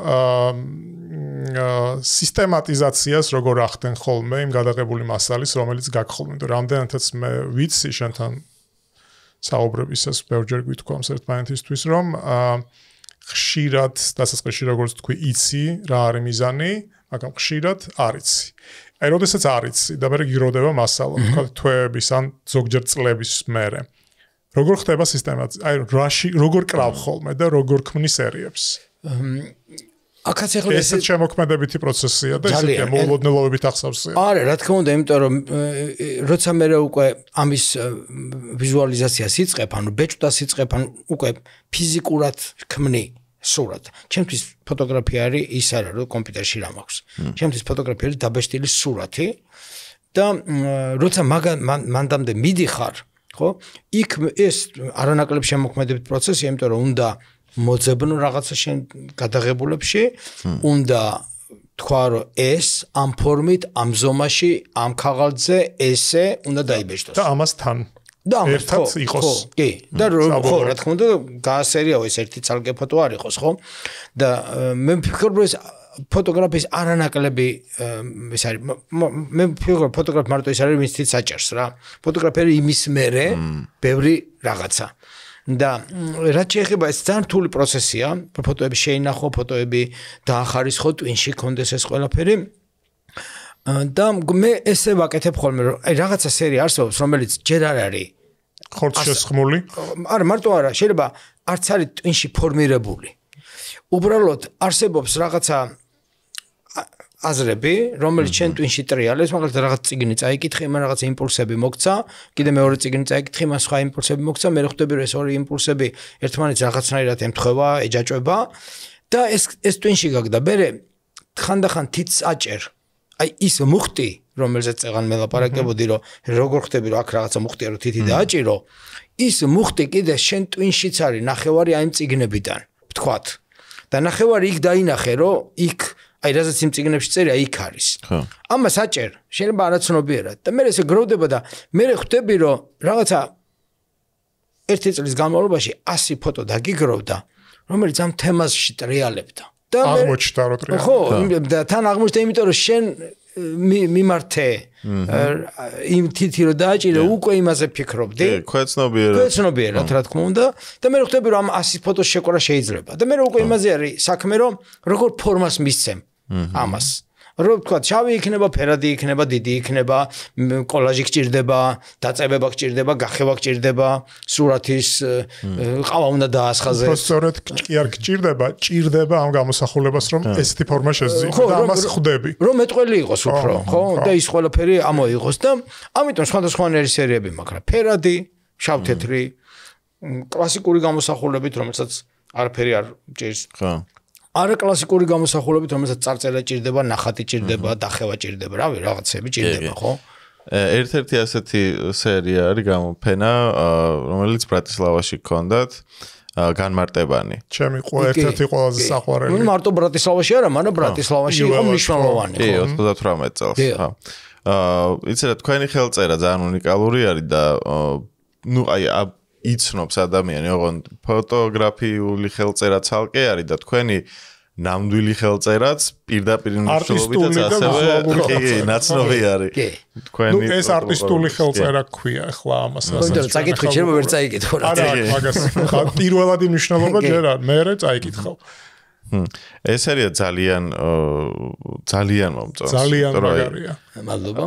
სისტემატიზაციას როგორ ახდენ ხოლმე იმ გადაღებული მასალის, რომელიც გაქვს ხოლმე. რამდენადაც მე ვიცი შენთან საუბრებისას ბევრჯერ გვითქვამს ერთმანეთისთვის, რომ ხშირად დასაწყისში როგორც თქვი, იცი რა არის მიზანი, მაგრამ ხშირად არ იცი. აი, როდესაც არ იცი და მე გიროვდება მასალა, თქვა თვეების ან ზოგჯერ წლების მერე. როგორ ხდება სისტემატიზაცია? აი, რაში როგორ კრავ ხოლმე და როგორ ქმნის სერიებს? აქაც ახლა ესეც შემოქმედებითი პროცესია და ესეთი მოულოდნელობებით ახსოვსია. არა, რა თქმა უნდა, იმიტომ რომ როცა მე უკვე ამის ვიზუალიზაციას იწყებ, ანუ ბეჭდას იწყებ, ანუ უკვე ფიზიკურად ქმნი სურათ. ჩემთვის ფოტოგრაფია არის ის არა, რომ კომპიუტერში რა მაქვს. ჩემთვის ფოტოგრაფია არის დაბეჭდილი სურათი და როცა მანდამდე მიდიხარ, ხო? იქ ეს არანაკლებ შემოქმედებით პროცესია, იმიტომ რომ უნდა მოძებნო რაღაცა შენ გადაღებულებში, უნდა თქვა რომ ეს ამ ფორმით, ამ ზომაში, ამ ქაღალდზე ესე უნდა დაიბეჭდოს. და ამასთან ერთად იყოს. კი, და ხო, რა თქმა უნდა, გაასერიაო ეს ერთი ცალკე ფოტო არ იყოს, ხო? და მე ვფიქრობ რომ ეს ფოტოგრაფიის არანაკლები ეს არის მე ვფიქრობ ფოტოგრაფი მარტო ის არის ვინც საჭერს რა. ფოტოგრაფია იმის მერე ბევრი რაღაცა. და რაც შეეხება ეს ძალიან რთული პროცესია, ფოტოები შეინახო, ფოტოები დაახარისხო, ტვინში კონდეს ეს ყველაფერი. და მე ესე ვაკეთებ ხოლმე, რომ აი რაღაცა სერია არსებობს, რომელიც ჯერ არ არის ხორცშესხმული. არა, მარტო არა, შეიძლება არც არის ტვინში ფორმირებული. უბრალოდ არსებობს რაღაცა აზრები, რომელიც შენ ტვინში ტრიალებს, მაგალითად რაღაც წიგნი წაიკითხე, მან რაღაც იმპულსები მოგცა, კიდე მეორე წიგნი წაიკითხე, მან სხვა იმპულსები მოგცა, მე ხვდები რომ ეს ორი იმპულსები ერთმანეთს რაღაცნაირად ემთხვევა, ეჯაჭვება და ეს ტვინში გაგდა. მე ხანდახან თითს აჭერ. აი ის მუხტი, რომელზეც წეღან მელაპარაკებოდი, რომ როგორ ხვდები რომ აქ რაღაცა მუხტია, რომ თითი დააჭირო, ის მუხტი კიდე შენ ტვინშიც არის, ნახევარი აი იმ წიგნებიდან, ვთქვათ. და ნახევარი იქ დაინახე, რომ იქ აი რაზეც იმ წიგნებში წერია იქ არის. ამას აჭერ, შეიძლება არაცნობიერად და მე ესე გროვდება და მე ხვდები რომ რაღაცა ერთი წლის განმავლობაში 100 ფოტო დაგიგროვდა, რომელიც ამ თემაში ტრიალებდა. და აღმოჩნდა რომ ტრიალებდა. ხო, და თან აღმოჩნდა, იმიტომ რომ შენ მიმართე იმ თითი რომ დააჭირე, უკვე იმაზე ფიქრობდი. ქვეცნობიერად, რა თქმა უნდა. და მე ხვდები რომ ამ 100 ფოტოს შეკრა შეიძლება. და მე უკვე იმაზე არის საქმე, რომ როგორ ფორმას მისცემ ამას. რომ თქვა, შავი იქნება, ფერადი იქნება, დიდი იქნება, კოლაჟი გჭირდება, დაწებება გჭირდება, გახევა გჭირდება, სურათის ყავა უნდა დაასხაზე. პროფესორად კი არ გჭირდება, ჭირდება ამ გამოსახულებას, რომ ესეთი ფორმა შეძინა და ამას ხვდები. რომ მეტყველი იყოს უფრო, ხო? და ის ყველაფერი ამოიღოს და ამიტომ სხვადასხვანაირი სერიები მაქვს რა. ფერადი, შავ-თეთრი, კლასიკური გამოსახულებით, რომელსაც არაფერი არ ჭირს. ხო. არა კლასიკური გამოსახულებით, რომელსაც წარწერა ჭირდება, ნახატი ჭირდება, დახევა ჭირდება, რავი, რაღაცები ჭირდება, ხო? ერთ-ერთი ასეთი სერია არის გამოფენა, რომელიც ბრატისლავაში გქონდათ, განმარტებანი. ჩემი ერთ-ერთი ყველაზე საყვარელი. ნუ მარტო ბრატისლავაში არა, მაგრამ ბრატისლავაში იყო მნიშვნელოვანი, ხო? 98 წელს, ხო. იცი რა, თქვენი ხელწერა ძალიან უნიკალური არის და ნუ აი იცნობს ადამიანი, ოღონდ ფოტოგრაფიული ხელწერა ცალკე არის და თქვენი ნამდვილი ხელწერაც პირდაპირ მნიშვნელობითაც ასევე კი ნაცნობი არის. თქვენი ეს არტისტული ხელწერა ქვია ახლა ამას. ხო, წაკითხე, შეიძლება ვერ წაიკითხო რა. არა, მაგას პირველადი მნიშვნელობა ჯერ არ, მე წაიკითხავ. ეს არის ძალიან მომწონს. ძალიან მაგარია. მადლობა.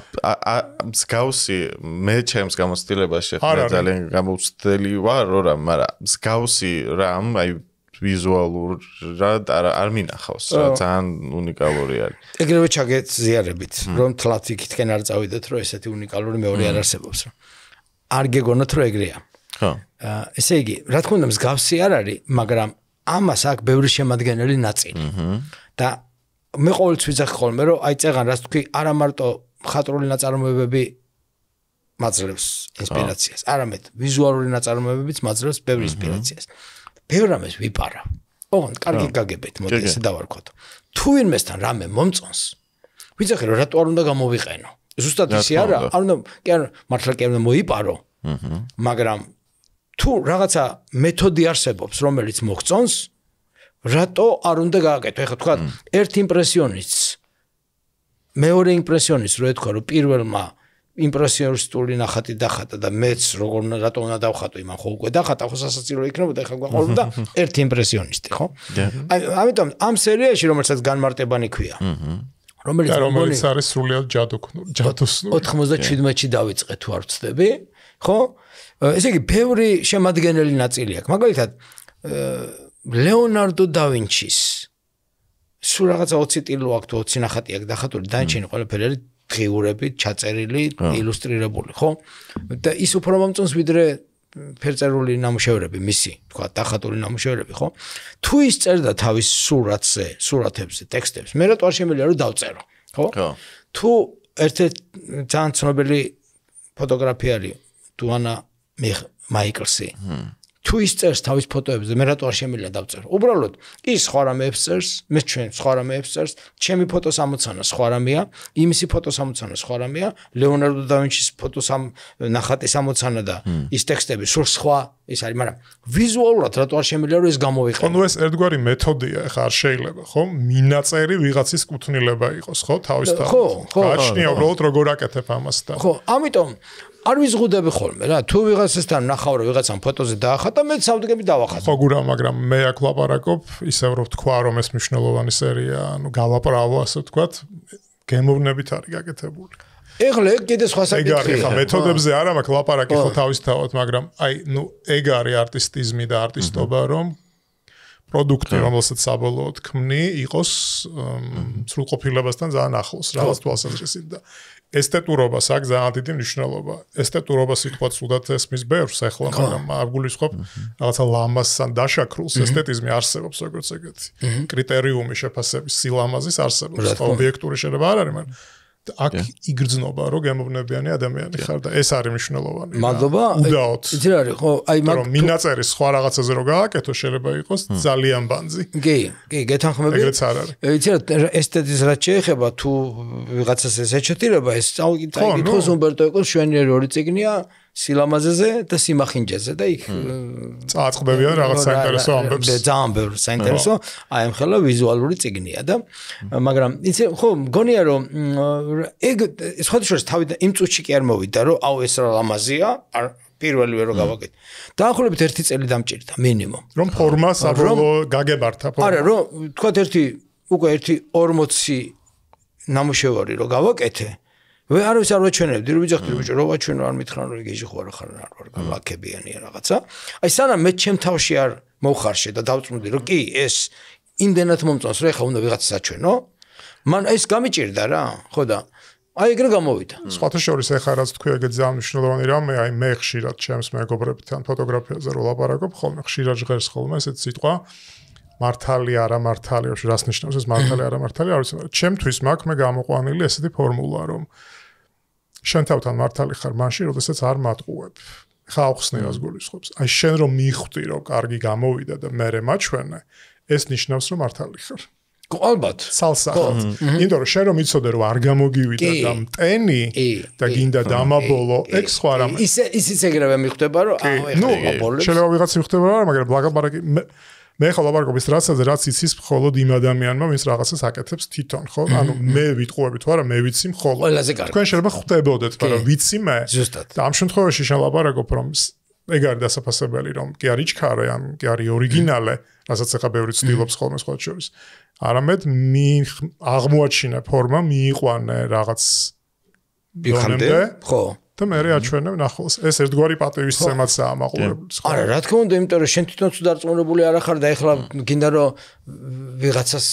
მსგავსი მე ჩემს გამოცდილებაში ხარ ძალიან გამოცდილი ვარ, რა, მაგრამ მსგავსი რამ, აი ვიზუალურად არ მინახავს, რა, ძალიან უნიკალური არის. ეგრევე ჩაგეზიარებით, რომ თლათ იქითკენ არ წავიდეთ, რომ ესეთი უნიკალური მეორე არ არსებობს, რა. არ გეგონოთ, რომ ეგრეა. ხო. ესე იგი, რა თქმა უნდა მსგავსი არ არის, მაგრამ ამას აქვს ბევრი შემადგენელი ნაწილი. და მე ყოველთვის ვიძახი ხოლმე, რომ აი წეღან რაც თქვი, არა მარტო მხატვრული ნაწარმოებები მაძლევს ინსპირაციას, არამედ ვიზუალური ნაწარმოებებიც მაძლევს ბევრი ინსპირაციას. ბევრ რამეს ვიპარავ. ოღონდ კარგი გაგებეთ, მოდი ესე დავარქვათ. თუ ვინმესთან რამე მომწონს, ვიძახი რომ რატო არ უნდა გამოვიყენო. ზუსტად ისე არა, არ უნდა, კი არა, მართლა კი არ უნდა მოიპარო. მაგრამ თუ რაღაცა მეთოდი არსებობს, რომელიც მოგწონს, რატო არ უნდა გააკეთო? ეხლა თქვა ერთ იმპრესიონისტს მეორე იმპრესიონისტს რო ეთქვა რომ პირველმა იმპრესიონისტული ნახატი დახატა და მეც როგორ რატო უნდა დავხატო იმან ხო უკვე დახატა ხო სასაცილო იქნებოდა ეხლა გვაყოლოდა ერთი იმპრესიონისტი ხო? ამიტომ ამ სერიაში რომელსაც განმარტებანი ქვია რომელიც არის სრულიად ჯადოსნური 97-ში დავიწყე თუ არ ვცდები ხო? ესე იგი ბევრი შემადგენელი ნაწილი აქვს მაგალითად ლეონარდო და ვინჩის სულ რაღაცა 20 ტილო აქვს თუ 20 ნახატი აქვს დახატული დანარჩენი ყველაფერი არის ღიურებით ჩაწერილი ილუსტრირებული ხო? და ის უფრო მომწონს ვიდრე ფერწერული ნამუშევრები მისი თქვა დახატული ნამუშევრები ხო? თუ ის წერდა თავის სურათებზე ტექსტებს მე რატო არ შემიძლია რომ დავწერო ხო? თუ ერთ-ერთი ძალიან ცნობილი ფოტოგრაფი არის დუანა მაიკლსი თუ ის წერს თავის ფოტოებზე მე რატო არ შემიძლია დავწერო? უბრალოდ ის სხვა რამეებს წერს, მე ჩვენ სხვა რამეებს წერს, ჩემი ფოტოს ამოცანა სხვა რამეა, იმისი ფოტოს ამოცანა სხვა რამეა, ლეონარდო და ვინჩის ფოტოს ნახატის ამოცანა და ის ტექსტები სულ სხვა ის არის, მაგრამ ვიზუალურად რატო არ შემიძლია რომ ეს გამოვიყენო? ანუ ეს ერთგვარი მეთოდია, ეხა არ შეიძლება, ხო? მინაწერი ვიღაცის კუთვნილება იყოს, ხო? თავისთავად. ხო. გააჩნია უბრალოდ როგორ აკეთებ ამას და. ხო, ამიტომ არ ვიზღუდები ხოლმე რა თუ ვიღაცასთან ნახავ რომ ვიღაცამ ფოტოზე დაახატა მე სამდგები დავახატე ხო გურა მაგრამ მე აქ ლაპარაკობ ისევ რომ თქვა რომ ეს მნიშვნელოვანი სერია ანუ გავაპრავო ასე ვთქვათ გემოვნებით არის გაკეთებული ეხლა კიდე სხვა საკითხია ეხლა მეთოდებზე არა მაქვს ლაპარაკი ხო თავისთავად მაგრამ აი ნუ ეგ არის არტისტიზმი და არტისტობა რომ პროდუქტი რომელსაც საბოლოოდ ქმნი იყოს სრულყოფილებასთან ძალიან ახლოს რაღაც თვალსაზრისით და ესთეტურობას აქვს ძალიან დიდი მნიშვნელობა. ესთეტურობა სიტყვა ცუდად ესმის ბევრს ახლა, მაგრამ არ გულისხმობ რაღაცა ლამასთან დაშაქრულს ესთეტიზმი არსებობს როგორც ეგეთი. კრიტერიუმი შეფასების სილამაზის არსებობს. ობიექტური შეიძლება არ არის, მაგრამ აქ იგრძნობა რომ გემოვნებიანი ადამიანი ხარ და ეს არის მნიშვნელოვანი. მადლობა. იცი რა არის, ხო, აი მაგ მინაწერის სხვა რაღაცაზე რომ გააკეთო შეიძლება იყოს ძალიან ბანძი. კი, გეთანხმები. ეგრეც არ არის. იცი რა ესთეტიზმს რაც შეეხება თუ ვიღაცას ეს ეჩოთირება ეს წაიკითხოს უმბერტო ეკოს შვენიერი ორი წიგნია სილამაზეზე და სიმახინჯეზე და იქ წააწყდებიან რაღაც საინტერესო ამბებს. ძალიან ბევრი საინტერესო აი ამ ხელა ვიზუალური წიგნია და მაგრამ იცი ხო მგონია რომ ეგ სხვადასხვა თავი იმ წუთში კი არ მოვიდა რომ აუ ეს რა ლამაზია პირველივე რომ გავაკეთე. დაახლოებით 1 წელი დამჭირდა მინიმუმ. რომ ფორმა საბოლოო გაგებართა ფორმა. არა რომ თქვა უკვე 40 ნამუშევარი რომ გავაკეთე არავის არ ვაჩვენებდი რომ ვიძახდი ბიჭო რო ვაჩვენო არ მითხრან რომ გეჟი ხო არ ვარ ლაქებიანია რაღაცა აი სანამ მე ჩემ თავში არ მოვხარშე და დავწმუნდი რომ კი ეს იმდენად მომწონს რომ ეხა უნდა ვიღაცას აჩვენო მან ეს გამიჭირდა რა ხო და აი ეგრე გამოვიდა სხვათა შორის ეხა რაც თქვი ეგ ძალიან მნიშვნელოვანი რამე აი მე ხშირად ჩემს მეგობრებთან ფოტოგრაფიაზე რო ლაპარაკობ ხოლმე ხშირად ჟღერს ხოლმე ესეთ სიტყვა მართალი არა მართალი რას ნიშნავს ეს მართალი არა მართალი არ ვიცი მაგრამ ჩემთვის მაქვს მე გამოყვანილი ესეთი ფორმულა რომ შენ თავთან მართალი ხარ მაშინ როდესაც არ მატყუებ ხა ახსნებას გულისხმობს აი შენ რომ მიხვდი რომ კარგი გამოვიდა და მე მაჩვენე ეს ნიშნავს რომ მართალი ხარ ალბათ სალსახად იმიტომ რომ შენ რომ იცოდე რომ არ გამოგივიდა და მტენი და გინდა დამაბოლო ეგ სხვა რამე ისიც ეგრევე მიხვდება რომ აუ ეხლა გამაბოლებს შეიძლება ვიღაც მიხვდება რა მაგრამ ლაპარაკი მე ხო ლაპარაკობ ის რაღაცაზე რაც იცის მხოლოდ იმ ადამიანმა ვინც რაღაცას აკეთებს თვითონ ხო ანუ მე ვიტყუები თუ არა მე ვიცი მხოლოდ ყველაზე კარგი თქვენ შეიძლება ხვდებოდეთ მაგრამ ვიცი მე და ამ შემთხვევაში შენ ლაპარაკობ რომ ეგ არის დასაფასებელი რომ კი არის ჩქარე ან კი არის ორიგინალე რასაც ახლა ბევრი ცდილობს ხოლმე სხვა შორის არამედ აღმოაჩინა ფორმა მიიყვანე რაღაც ბიუხამდე ხო და მე აჩვენე ნახოს ეს ერთგვარი პატივისცემაცაა მაყურებლის არა რა თქმა უნდა იმიტომ რომ შენ თვითონც დარწმუნებული არ ახარ და ეხლა გინდა რომ ვიღაცას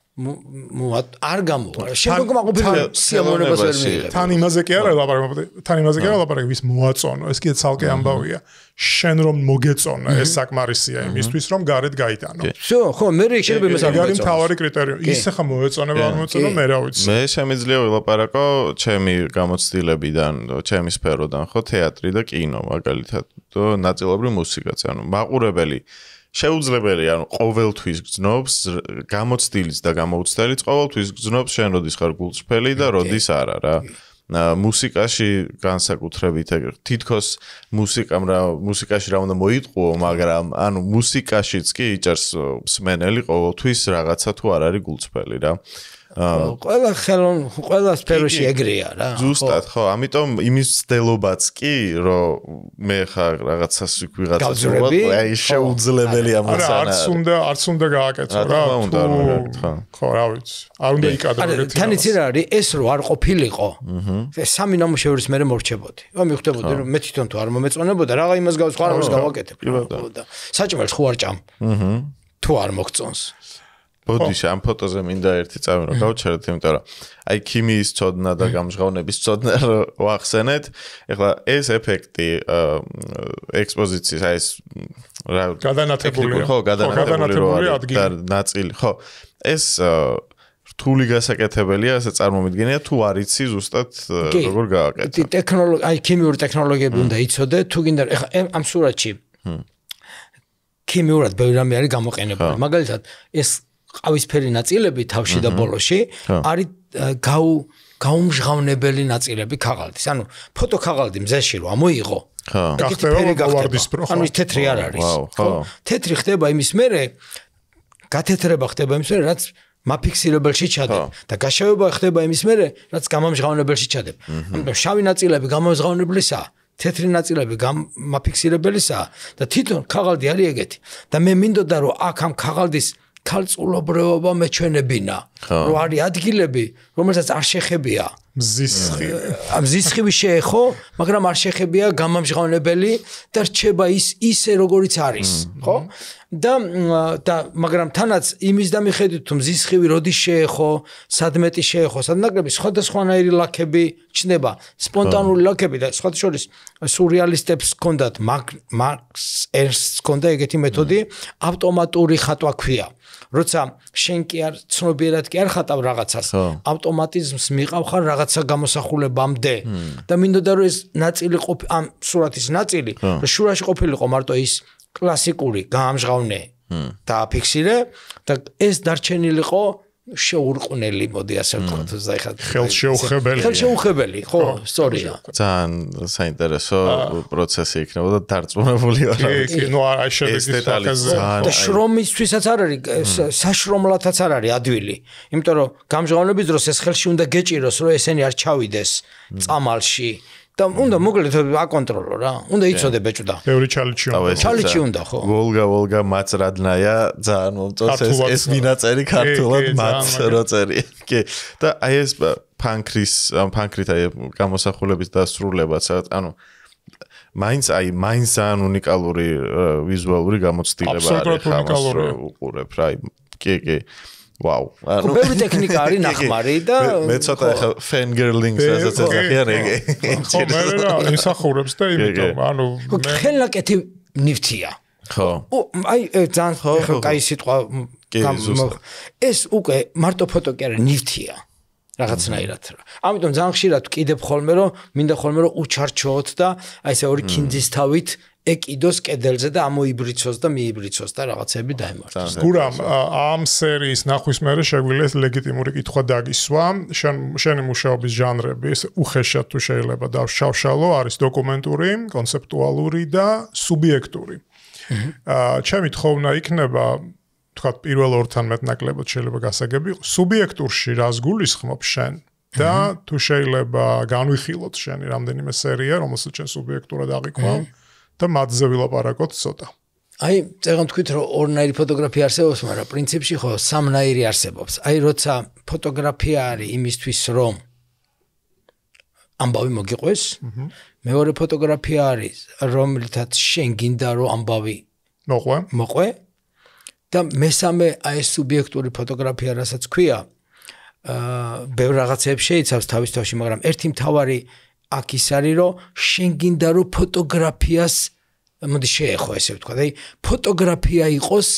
არ გამოვა შენ უკვე მაყურებელი სიამოვნებას ვერ მიიღებ თან იმაზე კი არა ლაპარაკობ ვის მოაწონო ეს კიდე ცალკე ამბავია შენ რომ მოგეწონა ეს საკმარისია იმისთვის რომ გარეთ გაიტანო всё ხო მე შეიძლება იმას არ გარი მთავარი კრიტერიუმი ის ახლა მოეწონება არ მოეწონა მე რა ვიცი მე შემიძლია ვილაპარაკო ჩემი გამოცდილებიდან ჩემი სფეროდან ხო თეატრი და კინო მაგალითად და ნაწილობრივ მუსიკაც ანუ მაყურებელი შეუძლებელია ანუ ყოველთვის გძნობს გამოცდილიც და გამოუცდელიც ყოველთვის გძნობს შენ როდის ხარ გულწრფელი და როდის არა რა მუსიკაში განსაკუთრებით თითქოს მუსიკაში რა უნდა მოიტყუო, მაგრამ ანუ მუსიკაშიც კი იჭერს მსმენელი ყოველთვის რაღაცა თუ არ არის გულწრფელი რა. ყველა სფეროში ეგრეა რა. ზუსტად, ხო, ამიტომ იმის ცდილობაც კი, რომ მე ხარ რაღაცას ვიღაცას აი შეუძლებელია მოსანა. არც უნდა გააკეთო რა. ხო, რა ვიცი. არ უნდა იკადრო ეგეთი. თან იცი რა არის, ეს რო არ ყოფილიყო. სამი ნამუშევრის მერე მორჩებოდი. მივხვდებოდი რომ მე თვითონ თუ არ მომეწონებოდა, რაღაცა იმას გავს, სხვა რამას გავაკეთებ. საჭმელს ხო არ ჭამ. თუ არ მოგწონს. ბოდიში ამ ფოტოზე მინდა ერთი წამი რომ გავჩერდეთ, იმიტომ რომ აი ქიმიის ცოდნა და გამჟღავნების ცოდნა ვახსენეთ. ეხლა ეს ეფექტი ექსპოზიციის აი ეს რა გადანათებულია. ხო, გადანათებული ნაწილი. ხო, ეს რთული გასაკეთებელია, ასე წარმომიდგენია, თუ არ იცი ზუსტად როგორ გააკეთო. ტექნოლოგია, აი ქიმიური ტექნოლოგიები უნდა იცოდე, თუ გინდა ეხლა ამ სურათში ქიმიურად ბევრი რამე არის გამოყენებული. მაგალითად, ეს ყავისფერი ნაწილები თავში და ბოლოში არის გაუმჟღავნებელი ნაწილები ქაღალდის. ანუ ფოტოქაღალდი მზეში რო ამოიღო. ანუ თეთრი არ არის. თეთრი ხდება იმის მერე, გათეთრება ხდება იმის მერე, რაც მაფიქსირებელში ჩადებ და გაშავება ხდება იმის მერე, რაც გამამჟღავნებელში ჩადებ. ამიტომ შავი ნაწილები გამამჟღავნებელისაა. თეთრი ნაწილები მაფიქსირებელისაა და თვითონ ქაღალდი არის ეგეთი. და მე მინდოდა რომ აქ ამ ქაღალდის ქალწულობრიობა მეჩვენებინა, რომ არის ადგილები, რომელსაც არ შეხებია. მზის სხივი შეეხო, მაგრამ არ შეხებია გამამჟღავნებელი და რჩება ისე როგორიც არის, ხო? და მაგრამ თანაც იმის და მიხედვით თუ მზის სხივი როდის შეეხო, სადმეტი შეეხო, სადნაკლები სხვადასხვანაირი ლაქები ჩნდება, სპონტანური ლაქები და სხვათა შორის სურეალისტებს ჰქონდათ მაქს ერნსტს ჰქონდა ეგეთი მეთოდი, ავტომატური ხატვა ქვია. როცა შენ კი არ ცნობიერად კი არ ხატავ რაღაცას, ავტომატიზმს მიყავხარ რაღაცა გამოსახულებამდე და მინდოდა რომ ეს ნაწილი ამ სურათის ნაწილი, რომ შურაში ყოფილიყო მარტო ის კლასიკური გაამჟღავნე და აფიქსირე და ეს დარჩენილიყო შეურყვნელი, მოდი ასე ვთქვათ, ეხლა ხელშეუხებელი, ხო, სწორია. ძალიან საინტერესო პროცესი იქნებოდა დარწმუნებული ვარ. კი, ნუ აი შედეგი და შრომისთვისაც არ არის, საშრომლათაც არ არის ადვილი. იმიტომ რომ გამჟღავნების დროს ეს ხელში უნდა გეჭიროს, რომ ესენი არ ჩავიდეს წამალში. და უნდა მოკლედ აკონტროლო რა. უნდა იცოდე ბეჭვდა. ბევრი ჩალიჩი უნდა. ჩალიჩი უნდა, ხო. ვოლგა მაცრადნაია, ძალიან მომწონს ეს მინაწერი ქართულად მაც როწერია. კი. და აი ეს ფანქრით აი გამოსახულების დასრულებაც, ანუ მაინც ძალიან უნიკალური ვიზუალური გამოცდილება არის ხამას უყურებ რა. კი. ვაუ. ანუ ბევრი ტექნიკა არის ნახმარი და მე ცოტა ახლა fangirling-საც ეძახიან ეგ. ხო, მე რა ისახურებს და იმიტომ, ანუ ხელნაკეთი ნივთია. ხო. აი ძალიან კაი სიტყვა ეს უკვე მარტო ფოტო კი არა, ნივთია. რაღაცნაირად. ამიტომ ძალიან ხშირად ვკიდებ ხოლმე, რომ მინდა ხოლმე რომ უჩარჩოოთ და აი ესე ორი ქინძის თავით ეკიდოს კედელზე და ამოიბრიცოს და მიიბრიცოს და რაღაცები დაემართოს. გურამ, ამ სერიის ნახვის მერე შეგვიძლია ლეგიტიმური კითხვა დაგისვა. შენი მუშაობის ჟანრები უხეშად თუ შეიძლება დავშავშალო, არის დოკუმენტური, კონცეპტუალური და სუბიექტური. ჩემი თხოვნა იქნება თქვათ პირველ ორთან მეტნაკლებად შეიძლება გასაგები იყოს. სუბიექტურში რას გულისხმობ შენ და თუ შეიძლება განვიხილოთ შენი რამდენიმე სერია, რომელსაც შენ სუბიექტურად აღიქვავ და მათზე ვილაპარაკოთ ცოტა. აი, წეგან თქვით რომ ორნაირი ფოტოგრაფია არსებობს, მაგრამ პრინციპში ხო სამნაირი არსებობს. აი, როცა ფოტოგრაფია არის იმისთვის, რომ ამბავი მოგიყვეს, მეორე ფოტოგრაფია არის, რომლითაც შენ გინდა რომ ამბავი მოყვე. და მესამე აი ეს სუბიექტური ფოტოგრაფია, რასაც ქვია, ბევრ რაღაცებს შეიცავს თავის თავში, მაგრამ ერთი მთავარი აქ ის არის, რომ შენ გინდა რომ ფოტოგრაფიას, მოდი შეეხო ესე ვთქვა, აი ფოტოგრაფია იყოს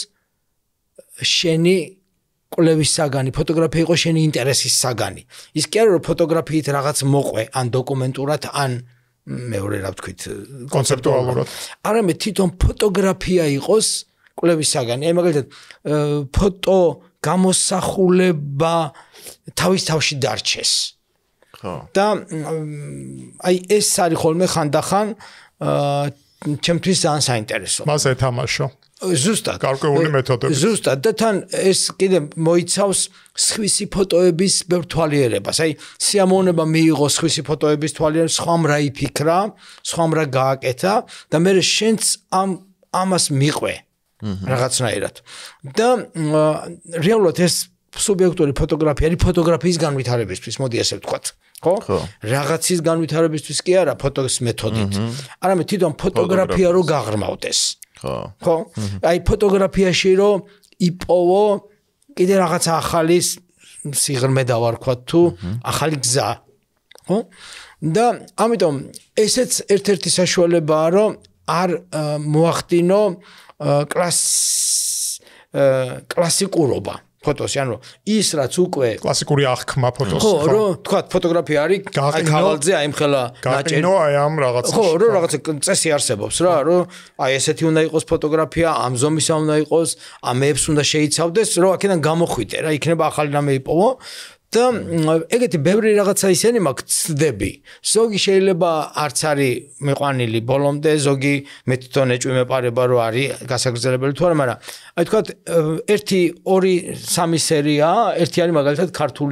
შენი კვლევის საგანი, ფოტოგრაფია იყოს შენი ინტერესის საგანი. ის კი არა რომ ფოტოგრაფიით რაღაც მოყვე, ან დოკუმენტურად, ან მეორე რა ვთქვით, კონცეპტუალურად. არამედ თვითონ ფოტოგრაფია იყოს კვლევის საგანი. აი მაგალითად ფოტო გამოსახულება თავის თავში დარჩეს. და აი ეს არის ხოლმე ხანდახან ჩემთვის ძალიან საინტერესო. მას ეთამაშო. ზუსტად. გარკვეული მეთოდები. ზუსტად და თან ეს კიდე მოიცავს სხვისი ფოტოების ბევრ თვალიერებას. აი სიამოვნება მიიღო სხვისი ფოტოების თვალიერებას, სხვამ რა იფიქრა, სხვამ რა გააკეთა და მე შენც ამას მიყვე რაღაცნაირად. და რეალურად ეს სუბიექტური ფოტოგრაფია არის ფოტოგრაფიის განვითარებისთვის, მოდი ასე ვთქვათ. ხო? რაღაცის განვითარებისთვის კი არა ფოტოს მეთოდით. არამედ თვითონ ფოტოგრაფია რო გაღრმავდეს. ხო? აი ფოტოგრაფიაში რო იპოვო კიდე რაღაცა ახალი სიღრმე დავარქვათ თუ ახალი გზა. ხო? და ამიტომ ესეც ერთ-ერთი საშუალებაა რომ არ მოახდინო კლასიკურობა ფოტოში, ანუ ის რაც უკვე კლასიკური აღქმა ფოტოს. ხო, რომ თქვა ფოტოგრაფია არის აი ხავალზე აი მხელა ნაჭერი. ნო აი ამ რაღაცა. ხო, რომ რაღაცა წესი არსებობს რა, რომ აი ესეთი უნდა იყოს ფოტოგრაფია, ამ ზომისა უნდა იყოს, ამებს უნდა შეიცავდეს, რომ აქედან გამოხვიდე რა, იქნება ახალი რამე იპოვო. და ეგეთი ბევრი რაღაცა ისენი მაქვს ცდები. ზოგი შეიძლება არც არის მიყვანილი ბოლომდე, ზოგი მე თვითონ ეჭვი მეპარება რომ არის გასაგრძელებელი თუ არა, მაგრამ აი თქვა 1-2-3 სერია, ერთი არის მაგალითად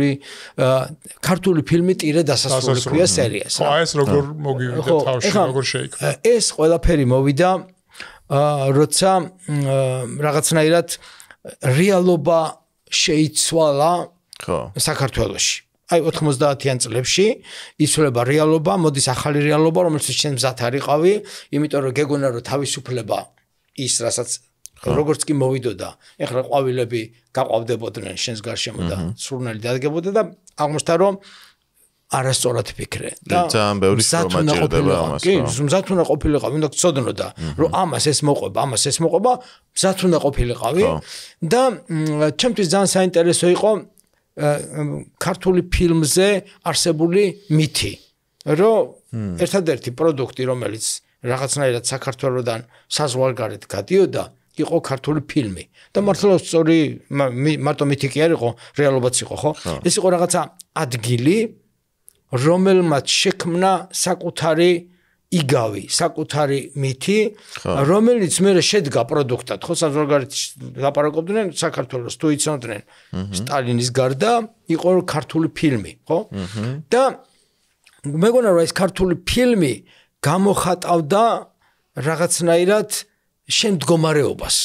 ქართული ფილმი ტირე დასასრული ქვია სერიას. ხო, ეს როგორ მოგივიდა თავში, როგორ შეიქმნა. ეს ყველაფერი მოვიდა როცა რაღაცნაირად რეალობა შეიცვალა საქართველოში. აი 90-იან წლებში იცვლება რეალობა, მოდის ახალი რეალობა, რომელიც შენ მზად არიყავი, იმიტომ რომ გეგონა რომ თავისუფლება ის რასაც როგორც კი მოვიდოდა, ეხლა ყვავილები გაყვავდებოდნენ შენს გარშემო და სურნელი დადგებოდა და აღმოჩნდა რომ არასწორად ფიქრე და ძალიან ბევრი სტრომა ჭირდება ამას. კი, მზად უნდა ყოფილიყავი, უნდა გწოდნოდა, რომ ამას ეს მოყვება, მზად უნდა ყოფილიყავი და ჩემთვის ძალიან საინტერესო იყო ქართული ფილმზე არსებული მითი, რომ ერთადერთი პროდუქტი, რომელიც რაღაცნაირად საქართველოსთან საზღვარგარეთ გადიოდა, იყო ქართული ფილმი. და მართლა სწორი მარტო მითი კი არ იყო, რეალობაც იყო, ხო? ეს იყო რაღაცა ადგილი, რომელმაც შექმნა საკუთარი იგავი, საკუთარი მითი, რომელიც მე შედგა პროდუქტად, ხო, საზღვარგარეთ ლაპარაკობდნენ საქართველოს თუ იცნობდნენ სტალინის გარდა, იყო ქართული ფილმი, ხო? და მეგონა რომ ეს ქართული ფილმი გამოხატავდა რაღაცნაირად შემდგომარეობას.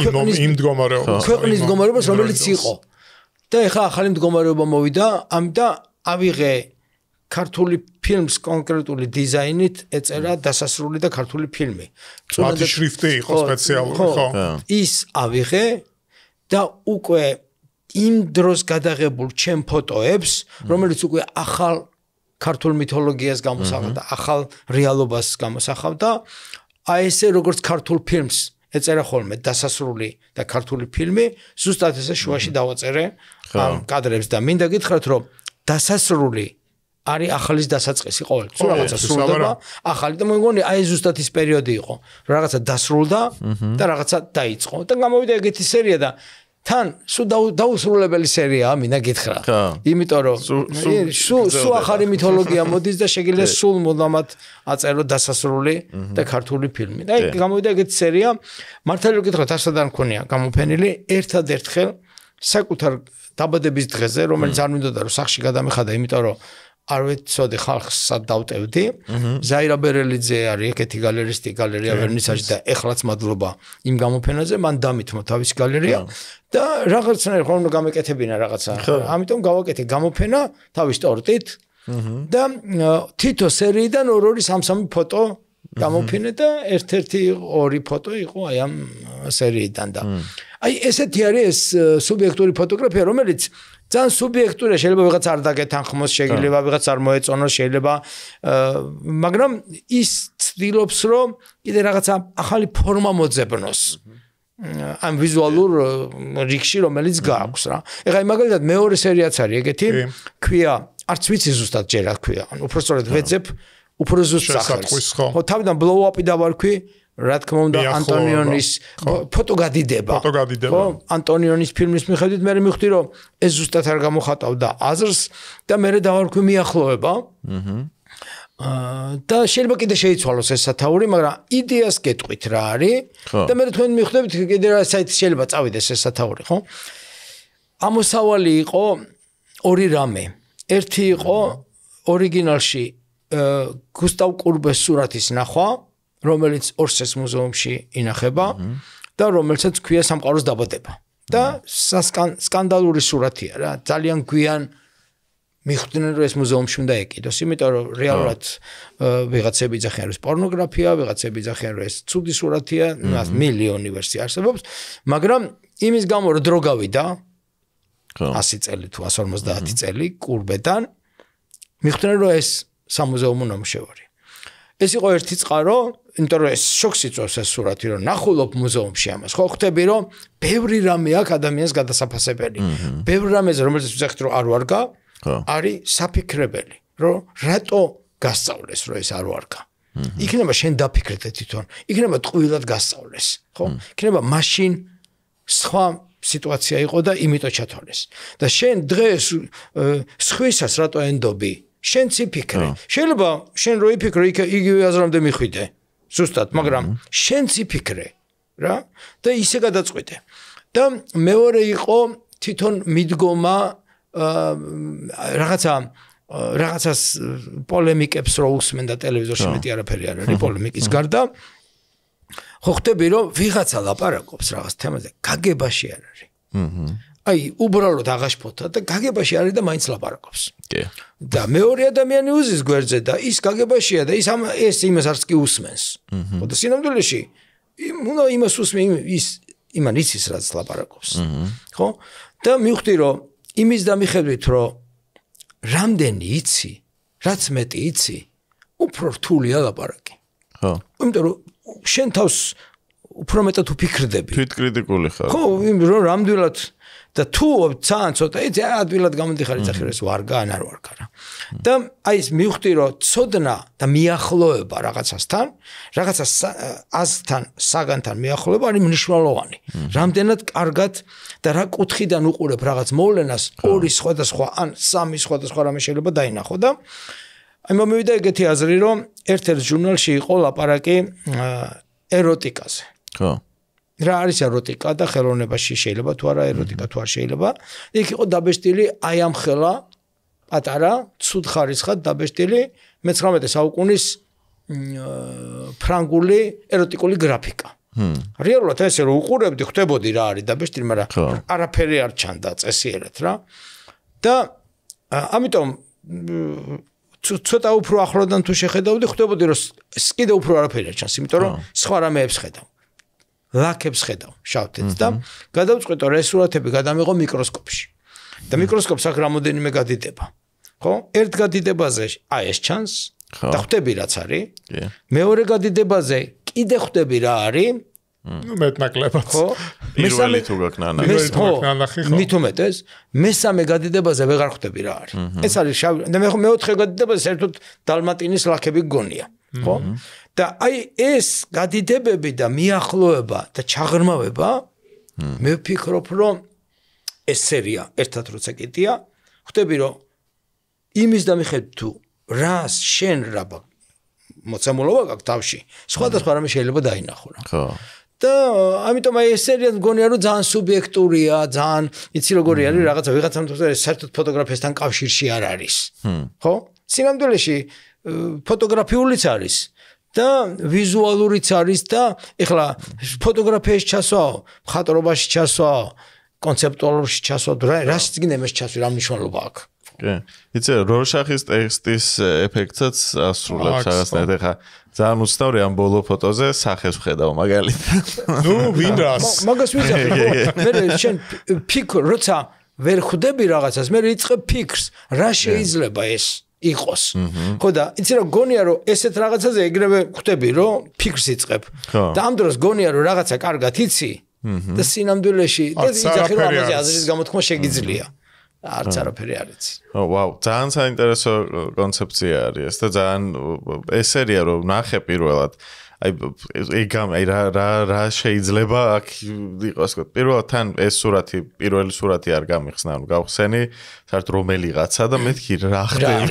ქვეყნის მდგომარეობას, რომელიც იყო. და ეხლა ახალი მდგომარეობა მოვიდა, და ავიღე ქართული ფილმს კონკრეტული დიზაინით ეწერა დასასრული და ქართული ფილმი. მათი შრიფტი იყო სპეციალური, ხო? ის ავიღე და უკვე იმ დროს გადაღებულ ჩემ ფოტოებს, რომელიც უკვე ახალ ქართულ მითოლოგიას გამოსახავდა, ახალ რეალობას გამოსახავდა, აი ესე როგორც ქართულ ფილმს ეწერა ხოლმე დასასრული და ქართული ფილმი, ზუსტად ესე შუაში დავაწერე ამ კადრებს და მინდა გითხრათ, რომ დასასრული არის ახალის დასაწყისი ყოველთვის. რაღაცა სრულდება, ახალი და მეგონი აი ზუსტად ის პერიოდი იყო. რაღაცა დასრულდა და რაღაცა დაიწყო. და გამოვიდა ეგეთი სერია და თან სულ დაუსრულებელი სერიაა, მინდა გითხრა. იმიტომ რომ სულ ახალი მითოლოგია მოდის და შეგიძლია სულ მომდამად აწერო დასასრული და ქართული ფილმი. და გამოვიდა ეგეთი სერია, მართალი რომ გითხრათ, არც არ მქონია გამოფენილი, ერთადერთხელ საკუთარ დაბადების დღეზე, რომელიც არ მინდოდა რომ სახში გადამეხადა, იმიტომ რომ არ ვიცოდი ხალხს სად დავტევდი. ზაირა ბერელიძე არის ეგეთი გალერისტი, გალერეა ვერნისაჟი და ეხლაც მადლობა იმ გამოფენაზე, მან დამითმო თავისი გალერეა და რაღაცნაირად ხომ უნდა გამეკეთებინა რაღაცა. ამიტომ გავაკეთე გამოფენა თავის ტორტით და თითო სერიიდან ორ-ორი სამ-სამი ფოტო გამოფინე და ერთ-ერთი ორი ფოტო იყო აი ამ სერიიდან და აი ესეთი არის ეს სუბიექტური ფოტოგრაფია, რომელიც ძალიან სუბიექტურია, შეიძლება ვიღაც არ დაგეთანხმოს, შეიძლება ვიღაც არ მოეწონოს, შეიძლება მაგრამ ის ცდილობს, რომ კიდე რაღაცა ახალი ფორმა მოძებნოს ამ ვიზუალურ რიგში, რომელიც გააქვს რა. ეხლა მაგალითად მეორე სერიაც არის ეგეთი, ქვია, არც ვიცი ზუსტად ჯერ რა ქვია, ანუ უბრალოდ ვეძებ უფრო ზუსტ სახელს. ხო, თავიდან blow up-ი დავარქვი, რა თქმა უნდა ანტონიონის ფოტო გადიდება ხო ანტონიონის ფილმის მიხედვით მე მივხვდი რომ ეს ზუსტად არ გამოხატავდა აზრს და მე დავარქვი მიახლოება და შეიძლება კიდე შეიცვალოს ეს სათაური მაგრამ იდეას გეტყვით რა არის და მე თქვენ მიხვდებით კიდე რა საით შეიძლება წავიდეს ეს სათაური ხო ამოსავალი იყო ორი რამე ერთი იყო ორიგინალში გუსტავ კურბეს სურათის ნახვა რომელიც ორსეს მუზეუმში ინახება და რომელსაც ქვია სამყაროს დაბადება და სკანდალური სურათია რა ძალიან გვიან მიხვდნენ რომ ეს მუზეუმში უნდა ეკიდოს იმიტომ რომ რეალურად ვიღაცები იძახიან რომ ეს პორნოგრაფია ვიღაცები იძახიან რომ ეს ცუდი სურათია მილიონი ვერსია არსებობს მაგრამ იმის გამო რომ დრო გავიდა 100 წელი თუ 150 წელი კურბედან მიხვდნენ რომ ეს სამუზეუმო ნამუშევარი ეს იყო ერთი წყარო იმიტომ რომ ეს შოქს იწვევს ეს სურათი რომ ნახულობ მუზეუმში ამას ხო ხვდები რომ ბევრი რამე აქვს ადამიანს გადასაფასებელი ბევრი რამეზე რომელსაც ვიძახით რომ არ ვარგა არის საფიქრებელი რომ რატო გასწავლეს რომ ეს არ ვარგა იქნება შენ დაფიქრდე თვითონ იქნება ტყუილად გასწავლეს ხო იქნება მაშინ სხვა სიტუაცია იყო და იმიტომ ჩათვალეს და შენ დღეს სხვისას რატო ენდობი შენც იფიქრე შეიძლება შენ რო იფიქრე იგივე აზრამდე მიხვიდე ზუსტად მაგრამ შენც იფიქრე რა და ისე გადაწყვიტე და მეორე იყო თვითონ მიდგომა რაღაცას პოლემიკებს რო უსმენ და ტელევიზორში მეტი არაფერი არ არის პოლემიკის გარდა ხო ხვდები რომ ვიღაცა ლაპარაკობს რაღაც თემაზე გაგებაში არ არის აი უბრალოდ აღაშფოთა და გაგებაში არის და მაინც ლაპარაკობს და მეორე ადამიანი უზის გვერდზე და ის გაგებაშია და ეს იმას არც კი უსმენს ხო და სინამდვილეში უნდა იმას უსმენ ის იმან იცის რაც ლაპარაკობს ხო და მივხვდი რომ იმის დამიხედვით რომ რამდენი იცი რაც მეტი იცი უფრო რთულია ლაპარაკი ხო იმიტომ რომ შენ თავს უფრო მეტად უფიქრდები თვითკრიტიკული ხარ ხო რომ რამდვილად და თუ ძალიან ცოტა იცი ადვილად გამოდიხარ იცახი რომ ეს ვარგა ან არ ვარგა რა და აი ეს მივხვდი რომ ცოდნა და მიახლოება რაღაცასთან რაღაცა აზრთან საგანთან მიახლოება არის მნიშვნელოვანი რამდენად კარგად და რა კუთხიდან უყურებ რაღაც მოვლენას ორი სხვადასხვა ან სამი სხვადასხვა რამე შეიძლება დაინახო და აი მომივიდა ეგეთი აზრი რომ ერთ-ერთ ჟურნალში იყო ლაპარაკი ეროტიკაზე ხო რა არის ეროტიკა და ხელოვნებაში შეიძლება თუ არა ეროტიკა თუ არ შეიძლება იქ იყო დაბეჭდილი აი ამ ხელა პატარა ცუდ ხარისხად დაბეჭდილი მე-19 საუკუნის ფრანგული ეროტიკული გრაფიკა რეალურად ესე რომ უყურებდი ხვდებოდი რა არის დაბეჭდილი მაგრამ არაფერი არ ჩანდა წესიერად რა და ამიტომ ცოტა უფრო ახლოდან თუ შეხედავდი ხვდებოდი რომ კიდე უფრო არაფერი არ ჩანს იმიტომ რომ სხვა რამეებს ხედავ ლაქებს ხედავ შავთეთს და გადავწყვიტე რომ ეს სურათები გადამიღო მიკროსკოპში და მიკროსკოპს აქ რამოდენიმე გადიდება ხო ერთ გადიდებაზე აი ეს ჩანს და ხვდები რაც არის მეორე გადიდებაზე კიდე ხვდები რა არის ну მეტნაკლებად ხო პირველი თუ გაკნანა მით უმეტეს მესამე გადიდებაზე ვეღარ ხვდები რა არის ეს არის შავი და მე მეოთხე გადიდებაზე საერთოდ დალმატინის ლაქები გონია ხო და აი ეს გადიდებები და მიახლოება და ჩაღრმავება მე ვფიქრობ რომ ეს სერია ერთად როცა კიდია ხვდები რომ იმის დამიხედვით თუ რას შენ რა მოცემულობა გაქვს თავში სხვადასხვა რამე შეიძლება დაინახო რა ხო და ამიტომ აი ეს სერია მგონია რომ ძალიან სუბიექტურია ძალიან იცი როგორი არის რაღაცა ვიღაცამ თუ საერთოდ ფოტოგრაფიასთან კავშირში არ არის ხო სინამდვილეში ფოტოგრაფიულიც არის და ვიზუალურიც არის და ეხლა ფოტოგრაფიაში ჩასვაო, მხატვრობაში ჩასვაო, კონცეპტუალურში ჩასვაო, რას გინდა ჩასვი, რა მნიშვნელობა აქვს? კი. იცი, რორშახის ტექსტის ეფექტსაც ასრულებს რაღაცნაირად ხა. ძალიან უცნაური ამ ბოლო ფოტოზე სახეს ვხედავ მაგალითად. ნუ ვინ რას? მაგას ვიძახი ხო? მე შენ ფიქრ როცა ვერ ხვდები რაღაცას, მე იწყებ ფიქრს, რა შეიძლება ეს იყოს. ხო და იცი რა გონია რომ ესეთ რაღაცაზე ეგრევე ხვდები რომ ფიქრს იწყებ. და ამ დროს გონია რომ რაღაცა კარგად იცი და სინამდვილეში და იძახი რომ ამაზე აზრის გამოთქმა შეგიძლია. არც არაფერი არ იცი. ო ვაუ, ძალიან საინტერესო კონცეფცია არის ეს და ძალიან ეს სერია რომ ნახე პირველად აი რა შეიძლება აქ იყოს თქო პირველად თან ეს სურათი პირველი სურათი არ გამიხსნა ანუ გავხსენი საერთოდ რომელიღაცა და მეთქი რა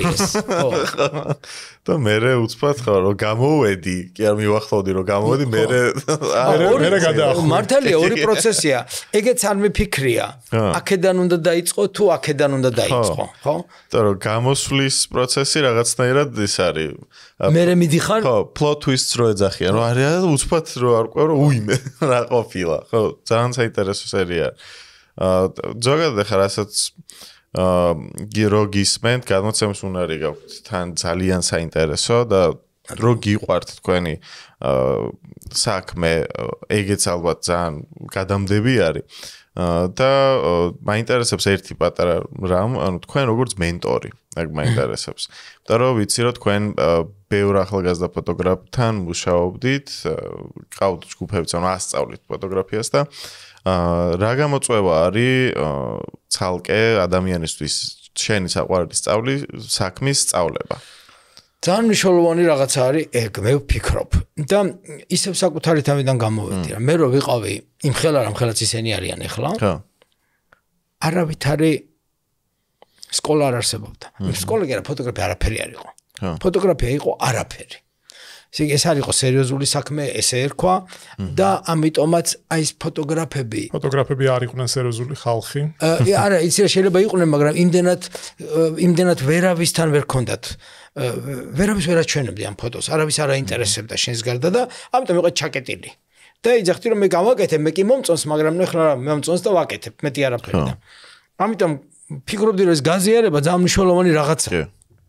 ხდება და მე უცბად ხო რომ გამოვედი კი არ მივახლოვდი რომ გამოვედი მე გადაახურე მართალია ორი პროცესია ეგეც არ მიფიქრია აქედან უნდა დაიწყო თუ აქედან უნდა დაიწყო ხო და რომ გამოსვლის პროცესი რაღაცნაირად ის არის მე მიდიხარ ხო plot twists რო ეძახიან რომ არა უცბად რო არ ყვევრო უიმე რა ყოფილა ხო ძალიან საინტერესო სერია ზოგადად ახლა რასაც გირო გისმენთ გადმოცემის უნარი გაქვთ თან ძალიან საინტერესო და რო გიყვართ თქვენი საქმე ეგეც ალბათ ძალიან გადამდები არის და მაინტერესებს ერთი პატარა რამ ანუ თქვენ როგორც მენტორი ეგ მაინტერესებს და რო ვიცი რომ თქვენ ბევრ ახალგაზრდა ფოტოგრაფთან მუშაობდით ყავთ ჯგუფებიც ანუ ასწავლით ფოტოგრაფიას და რა გამოწვევა არის ცალკე ადამიანისთვის შენი საყვარელი საქმის სწავლება ძალიან მნიშვნელოვანი რაღაცა არის ეგ მე ვფიქრობ და ისევ საკუთარი თავიდან გამოვედი რა მე რო ვიყავი იმ ხელა რამ ხელაც ისენი არიან ახლა ხო არავითარი სკოლა არ არსებობდა სკოლა კი არა ფოტოგრაფია არაფერი არ იყო ფოტოგრაფია იყო არაფერი ეს არ იყო სერიოზული საქმე ესე ერქვა და ამიტომაც აი ეს ფოტოგრაფები არ იყვნენ სერიოზული ხალხი არა იცი რა შეიძლება იყვნენ მაგრამ იმდენად ვერავისთან ვერ ქონდათ ვერავის ვერ აჩვენებდი ამ ფოტოს არავის არ აინტერესებდა შენს გარდა და ამიტომ იყო ჩაკეტილი და იძახდი რომ მე გავაკეთებ მე კი მომწონს მაგრამ ნუ ხლა მომწონს და ვაკეთებ მეტი არაფერი და ამიტომ ფიქრობდი რომ ეს გაზიარება ძალიან მნიშვნელოვანი რაღაცაა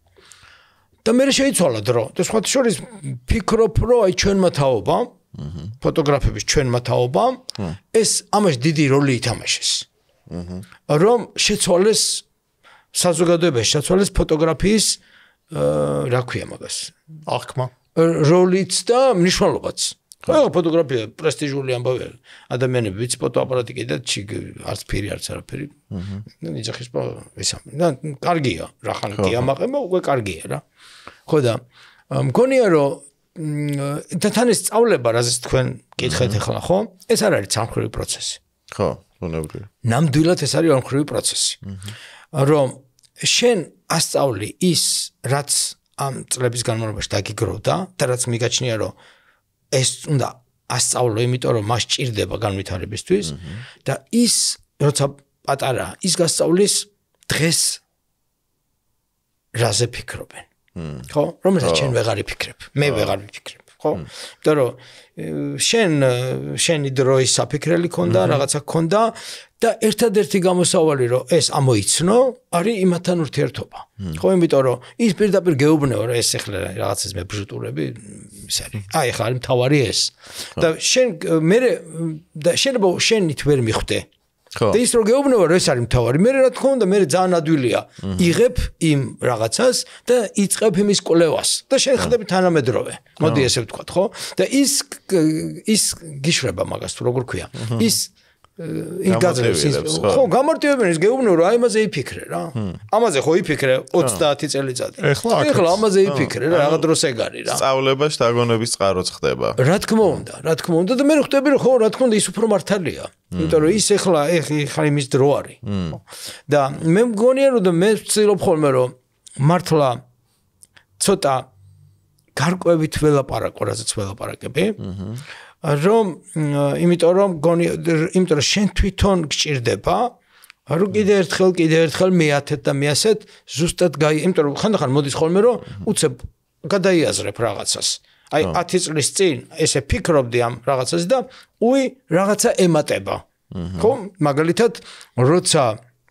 და მე შეიცვალა დრო და სხვა შორის ფიქრობ რომ აი ჩვენმა თაობამ ფოტოგრაფების ჩვენმა თაობამ ეს ამაში დიდი როლი ითამაშეს რომ შეცვალეს საზოგადოებაში შეცვალეს ფოტოგრაფიის რა ქვია მაგას აღქმა როლიც და მნიშვნელობაც ყველა ფოტოგრაფია პრესტიჟული ამბავია ადამიანები ვიცი ფოტოაპარატი კიდე არც ფერი არც არაფერი ნიძახის ესამე და კარგია რა ხანკი ამაყება უკვე კარგია რა ხო და მგონია რომ და თან ეს სწავლება რაზეც თქვენ კითხეთ ახლა ხო ეს არ არის სამხრივი პროცესი ხო უნებრივია ნამდვილად ეს არის სამხრივი პროცესი რომ შენ ასწავლი ის რაც ამ წლების განმავლობაში დაგიგროვდა და რაც მიგაჩნია რომ ეს უნდა ასწავლო იმიტომ რომ მას ჭირდება განვითარებისთვის და ის როცა პატარა ის გასწავლის დღეს რაზე ფიქრობენ ხო რომელსაც შენ ვეღარ იფიქრებ მე ვეღარ ვიფიქრებ ხო იმიტომ რომ შენი დროის საფიქრელი ქონდა რაღაცა ქონდა და ერთადერთი გამოსავალი რომ ეს ამოიცნო არის იმათთან ურთიერთობა ხო იმიტომ რომ ის პირდაპირ გეუბნეო რომ ეს ახლა რაღაცას მე ბჟუტურები ის არის აი ახლა არის მთავარი ეს და შენ მე და შეიძლება შენით ვერ მიხვდე და ის რომ გეუბნეო რომ ეს არის მთავარი მე რა თქმა უნდა მე ძალიან ადვილია იღებ იმ რაღაცას და იწყებ იმის კვლევას და შენ ხდები თანამედროვე მოდი ესე ვთქვათ ხო და ის გიშრება მაგას თუ როგორ ქვია ის იგაძლევს ხო გამარტივებენ ის გეუბნეო რომ აი ამაზე იფიქრე რა ამაზე ხო იფიქრე 30 წელიწადი ეხლა ამაზე იფიქრე რა რაღაც დროს ეგ არის რა სწავლება შთაგონების წყაროც ხდება რა თქმა უნდა და მე ხვდები რომ ხო რა თქმა უნდა ის უფრო მართალია იმიტომ რომ ის ეხლა იმის დრო არის და მე მგონია რომ მე ვცდილობ ხოლმე რომ მართლა ცოტა გარკვევით ველაპარაკო რაზეც ველაპარაკები რომ იმიტომ რომ შენ თვითონ გჭირდება რომ კიდე ერთხელ მეათეთ და მეასეთ ზუსტად იმიტომ რომ ხანდახან მოდის ხოლმე რომ უცებ გადაიაზრებ რაღაცას აი 10 წლის წინ ესე ფიქრობდი ამ რაღაცას და რაღაცა ემატება ხო მაგალითად როცა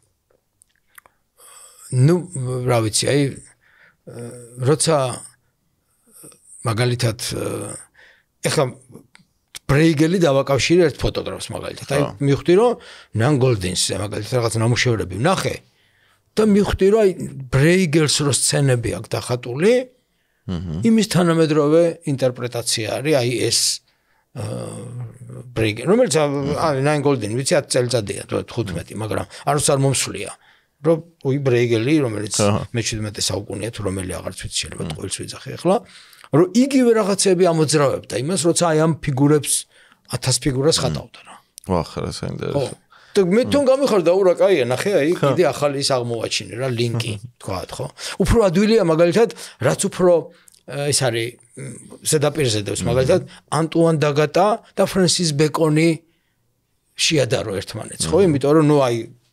ნუ რა ვიცი აი როცა მაგალითად ეხლა ბრეიგელი დავაკავშირე ერთ ფოტოგრაფს მაგალითად აი მივხვდი რომ ნანგოლდინსზე მაგალითად რაღაც ნამუშევრები ვნახე და მივხვდი რომ აი ბრეიგელს რო სცენები აქვს დახატული იმის თანამედროვე ინტერპრეტაცია არის აი ეს ბრეიგელი რომელიც აი ნანგოლდინი ვიცი 10 წელიწადია 15 მაგრამ არც არ მომსვლია რომ ბრეიგელი რომელიც მე-17 საუკუნეა თუ რომელი აღარც ვიცი შეიძლება ყოველს ვიძახე ახლა რომ იგივე რაღაცები ამოძრავებდა იმას, როცა აი ამ ფიგურებს 1000 ფიგურას ხატავდა რა. ვახარა საინტერესო. და მე თვითონ გამიხარდა ურა კაია, ნახე აი კიდე ახალი ის აღმოვაჩინე რა ლინკი, თქვათ, ხო? უფრო ადვილია მაგალითად, რაც უფრო ეს არის ზედაპირზე დევს მაგალითად ანტუან დაგატა და ფრენსის ბეკონი შეადარო ერთმანეთს, ხო? იმიტომ რომ ნუ აი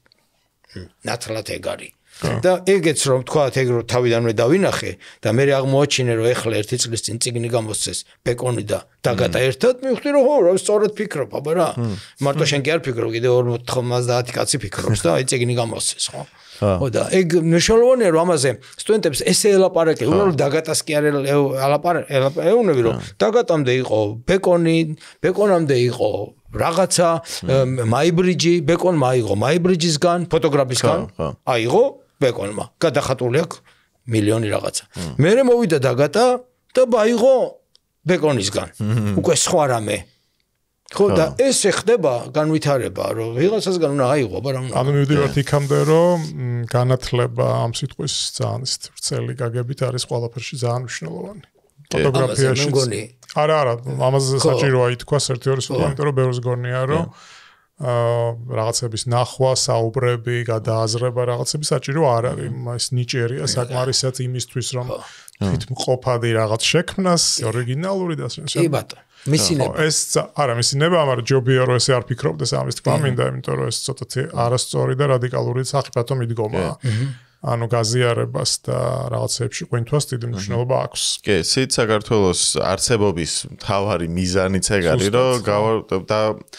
ნათლად ეგ არის. და ეგეც რომ თქვათ ეგ რომ თავიდანვე დავინახე და მე აღმოაჩინე რომ ეხლა ერთი წლის წინ წიგნი გამოსცეს ბეკონი და დაგატა ერთად მივხვდი რომ ხო რა სწორად ფიქრობ აბა რა მარტო შენ კი არ ფიქრობ კიდე 90 კაცი ფიქრობს და აი წიგნი გამოსცეს ხო ხო და ეგ მნიშვნელოვანია რომ ამაზე სტუდენტებს ესე ელაპარაკე უბრალოდ დაგატას კი არ ელაპარაკეუნები რომ დაგატამდე იყო ბეკონამდე იყო რაღაცა მაიბრიჯი ბეკონმა აიღო მაიბრიჯისგან ფოტოგრაფისგან აიღო ბეკონმა გადახატული აქვს მილიონი რაღაცა მე მოვიდა დაგატა და აიღო ბეკონისგან უკვე სხვა რამე ხო და ესე ხდება განვითარება რომ ვიღაცასგან უნდა აიღო აბა რა უნდა ანუ მივდივართ იქამდე რომ განათლება ამ სიტყვის ძალიან ვრცელი გაგებით არის ყველაფერში ძალიან მნიშვნელოვანი ფოტოგრაფიაში არა ამაზე საჭიროა ითქვას ერთი ორი სიტყვა იმიტომ რომ ბევრს გონია რომ რაღაცების ნახვა, საუბრები, გადააზრება რაღაცები საჭირო არ არის. ეს ნიჭიერია საკმარისად იმისთვის რომ თვითმყოფადი რაღაც შექმნას, ორიგინალური და ასე. კი ბატონო. მისინება. ეს არა მისინება, მაგრამ ჯობია რომ ესე არ ფიქრობდეს ამის თქვა მინდა, იმიტომ რომ ეს ცოტათი არასწორი და რადიკალური სახიფათო მიდგომაა. ანუ გაზიარებას და რაღაცებში ყვინთვას დიდი მნიშვნელობა აქვს. კი, სით საქართველოს არსებობის მთავარი მიზანიც ეგ არის, რომ და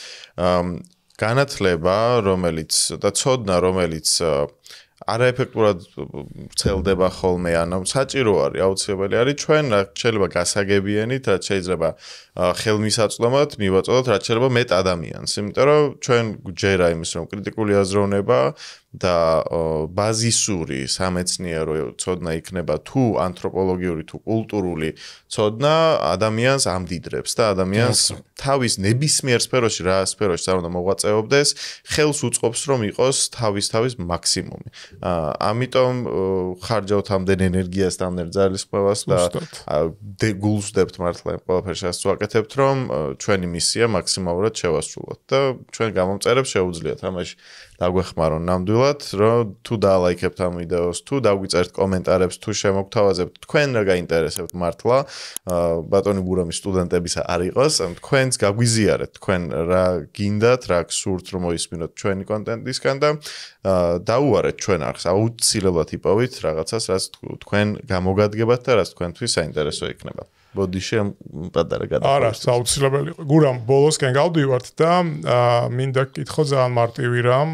განათლება, რომელიც და ცოდნა, რომელიც არაეფექტურად ვრცელდება ხოლმე, ანუ საჭირო არის, აუცილებელი არის ჩვენ შეიძლება გასაგებიანით, რაც შეიძლება ხელმისაწვდომად მივაწოდოთ, რაც შეიძლება მეტ ადამიანს, იმიტომ რომ ჩვენ გვჯერა იმის, რომ კრიტიკული აზროვნება და ბაზისური სამეცნიერო ცოდნა იქნება თუ ანთროპოლოგიური თუ კულტურული ცოდნა ადამიანს ამდიდრებს და ადამიანს თავის ნებისმიერ სფეროში რა სფეროში არ უნდა მოღვაწეობდეს ხელს უწყობს რომ იყოს თავის მაქსიმუმი. ამიტომ ხარჯავთ ამდენ ენერგიას და ამდენ ძალისხმევას და გულსდებთ მართლა ყველაფერს ასე ვაკეთებთ რომ ჩვენი მისია მაქსიმალურად შევასრულოთ და ჩვენ გამომწერებს შეუძლიათ ამაში დაგვეხმარონ ნამდვილად, რომ თუ დაალაიქებთ ამ ვიდეოს, თუ დაგვიწერთ კომენტარებს, თუ შემოგთავაზებთ, თქვენ რა გაინტერესებთ მართლა, ბატონი ბურამის სტუდენტებისა არ იყოს, თქვენს გაგვიზიარეთ, თქვენ რა გინდათ, რა გსურთ რომ მოისმინოთ ჩვენი კონტენტისგან და დაუარეთ ჩვენ არხს, აუცილებლად იპოვით რაღაცას, რაც თქვენ გამოგადგებათ და რაც თქვენთვის საინტერესო იქნება. ბოდიში პატარა გადაყოლოს. არა, აუცილებელი. გურამ ბოლოსკენ გავდივართ და მინდა გკითხო ძალიან მარტივი რამ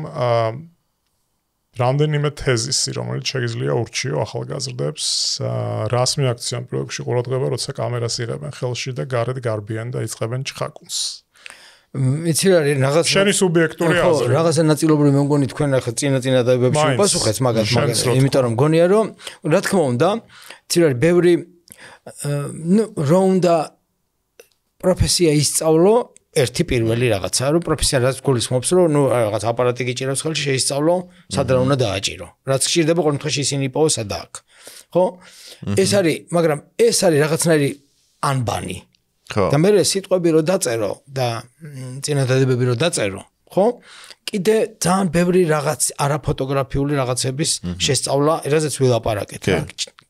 რამდენიმე თეზისი, რომელიც შეიძლება ურჩიო ახალგაზრდებს, რას მიაქციან პროექტში ყურადღება, როცა კამერას იღებენ ხელში და გარეთ გარბიან და იწყებენ ჭხაკუნს. იცი რა რაღაც შენი სუბიექტური აზრი. რაღაცა ნაწილობრივ მე მგონი თქვენ ახლა წინადადებებში უპასუხეთ მაგათ, იმიტომ რომ მგონია რომ რა თქმა უნდა, იცი რა ბევრი რომ უნდა პროფესია ისწავლო ერთი პირველი რაღაცა რომ პროფესია რაც გულისხმობს რომ ნუ რაღაც აპარატი გიჭირავს ხელში შეისწავლო სად რა უნდა დააჭირო რაც გჭირდება ყოველ შემთხვევაში ისინი იპოვო სადა აქ ხო ეს არის მაგრამ ეს არის რაღაცნაირი ანბანი ხო და მე სიტყვები რომ დაწერო და წინადადებები რომ დაწერო ხო კიდე ძალიან ბევრი რაღაც არაფოტოგრაფიული რაღაცების შესწავლა რაზეც ვილაპარაკეთ რა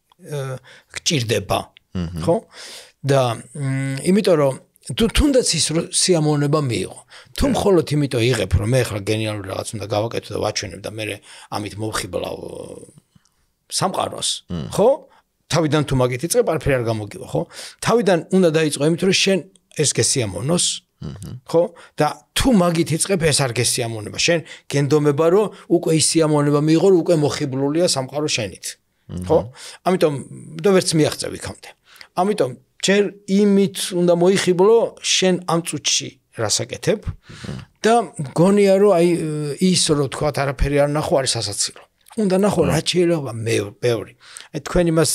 გჭირდება ხო და იმიტომ რომ თუ თუნდაც ის სიამოვნება მიიღო თუ მხოლოდ იმიტომ იღებ რომ მე ახლა გენიალური რაღაც უნდა გავაკეთო და ვაჩვენებ და მე ამით მოვხიბლავ სამყაროს ხო თავიდან თუ მაგით იწყებ არაფერი არ გამოგივა ხო თავიდან უნდა დაიწყო იმით რომ შენ ეს გესიამოვნოს ხო და თუ მაგით იწყებ ეს არ გესიამოვნება შენ გენდომება რომ უკვე ის სიამოვნება მიიღო რომ უკვე მოხიბლულია სამყარო შენით ხო ამიტომ და ვერც მიაღწევ იქამდე ამიტომ ჯერ იმით უნდა მოიხიბლო შენ ამ წუთში რასაკეთებ და გონია რომ აი ის რომ თქვა არაფერი არ ნახო არის სასაცილო უნდა ნახო რა შეიძლება ბევრი აი თქვენ იმას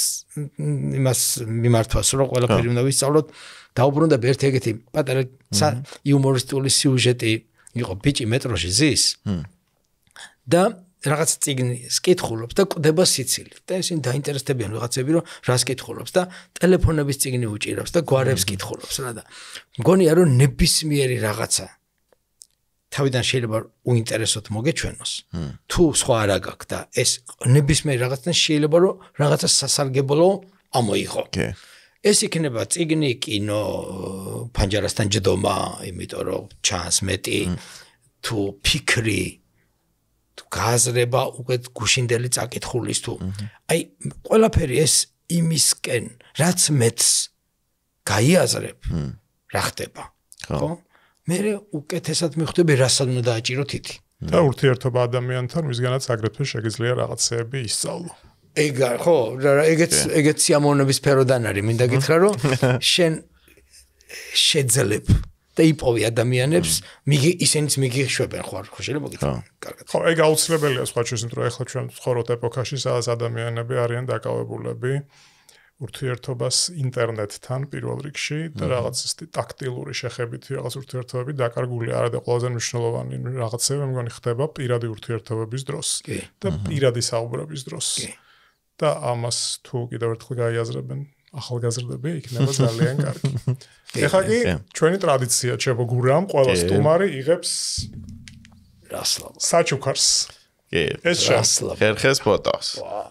მიმართვას რომ ყველაფერი უნდა ვისწავლოთ დაუბრუნდები ერთ ეგეთი პატარა იუმორისტული სიუჟეტი იყო ბიჭი მეტროში ზის და რაღაც წიგნის კითხულობს და კვდება სიცილით. და ისინი დაინტერესდებიან რაღაცები, რომ რას კითხულობს და ტელეფონების წიგნი უჭირავს და გვარებს კითხულობს რა და მგონია რომ ნებისმიერი რაღაცა თავიდან შეიძლება უინტერესოთ მოგეჩვენოს. თუ სხვა არა გაქვს და ეს ნებისმიერი რაღაცა შეიძლება რომ რაღაცა სასარგებლო ამოიღო. ეს იქნება წიგნი, კინო, ფანჯარასთან ჯდომა, იმიტომ რომ ჩანს მეტი თუ ფიქრი თუ გააზრება უკეთ გუშინდელი წაკითხulis თუ აი ყველაფერი ეს იმისკენ რაც მეც გაიაზრებ რა ხდება ხო მე უკეთესად მიხვდები რასაც უნდა დააჭირო თითი და ურთიერთობა ადამიანთან ვისგანაც აგრეთვე შეგიძლია რაღაცეები ისწავლო ეგა ხო ეგეც სიამოვნების სფეროდან არის მინდა გითხრა რომ შენ შეძლებ და იპოვი ადამიანებს ისინიც მიგიშვებენ ხო შეიძლება გითხრა კარგად ხო ეგ აუცილებელია სხვა ჩვენს იმიტომ რომ ეხლა ჩვენ ვცხოვრობთ ეპოქაში სადაც ადამიანები არიან დაკავებულები ურთიერთობას ინტერნეტთან პირველ რიგში და რაღაც ტაქტილური შეხებითი რაღაც ურთიერთობები დაკარგული არა და ყველაზე მნიშვნელოვანი რაღაცები მე მგონი ხდება პირადი ურთიერთობების დროს და პირადი საუბრების დროს და ამას თუ კიდევ ერთხელ გაიაზრებენ ახალგაზრდები იქნება ძალიან კარგი. ეხლა კი ჩვენი ტრადიცია ჩემო გურამ ყველა სტუმარი იღებს რასლავ საჩუქარს. კი, ეს რასლავ. ხერხეს ფოტოს.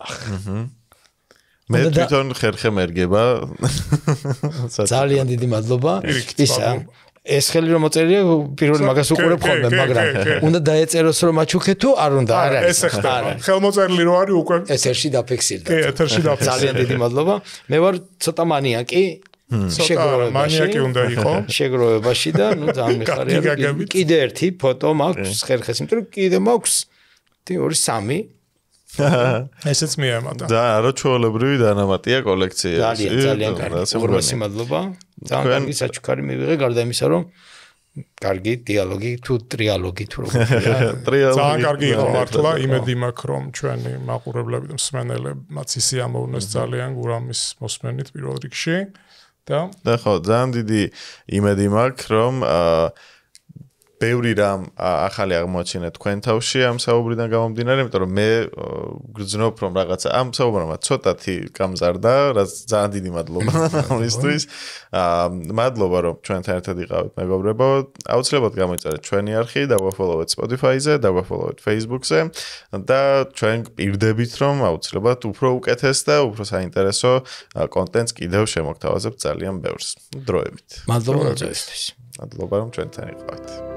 მე თვითონ ხერხე მერგება. ძალიან დიდი მადლობა. ისა ეს ხელი რომ მოწერია პირველი მაგას უყურებ ხოლმე მაგრამ უნდა დაეწეროს რომ აჩუქე თუ არ უნდა არა ეს ხდება ხელმოწერილი რო არის უკვე ეთერში დაფიქსირდა კი ეთერში დაფიქსირდა ძალიან დიდი მადლობა მე ვარ ცოტა მანიაკი მანიაკი უნდა იყო შეგროვებაში და ნუ ძალიან მიხარია კიდე ერთი ფოტო მაქვს ხერხეს იმიტომ რომ კიდე მაქვს 2-3 ესეც მიემატა და არაჩვეულებრივი დანამატია კოლექციაში ძალიან კარგი უბრალოდ მადლობა ძალიან კარგი საჩუქარი მივიღე გარდა იმისა რომ კარგი დიალოგი თუ ტრიალოგი თუ როგორია ძალიან კარგი იყო მართლა იმედი მაქვს რომ ჩვენი მაყურებლები და მსმენელებმაც ისი ამოვნეს ძალიან გურამის მოსმენით პირველ რიგში და ხო ძალიან დიდი იმედი მაქვს რომ ბევრი რამ ახალი აღმოაჩინე თქვენ თავში ამ საუბრიდან გამომდინარე, იმიტომ რომ მე გრძნობ რომ რაღაცა ამ საუბრმა ცოტათი გამზარდა, რაც ძალიან დიდი მადლობა ამისთვის. მადლობა რომ ჩვენთან ერთად იყავით მეგობრებო. აუცილებლად გამოიწერეთ ჩვენი არხი, დაგვაფოლოვეთ Spotify-ზე, დაგვაფოლოვეთ Facebook-ზე და ჩვენ პირდებით რომ აუცილებლად უფრო უკეთეს და უფრო საინტერესო კონტენტს კიდევ შემოგთავაზებთ ძალიან ბევრს. დროებით. მადლობა მოწვევისთვის. მადლობა რომ ჩვენთან იყავით.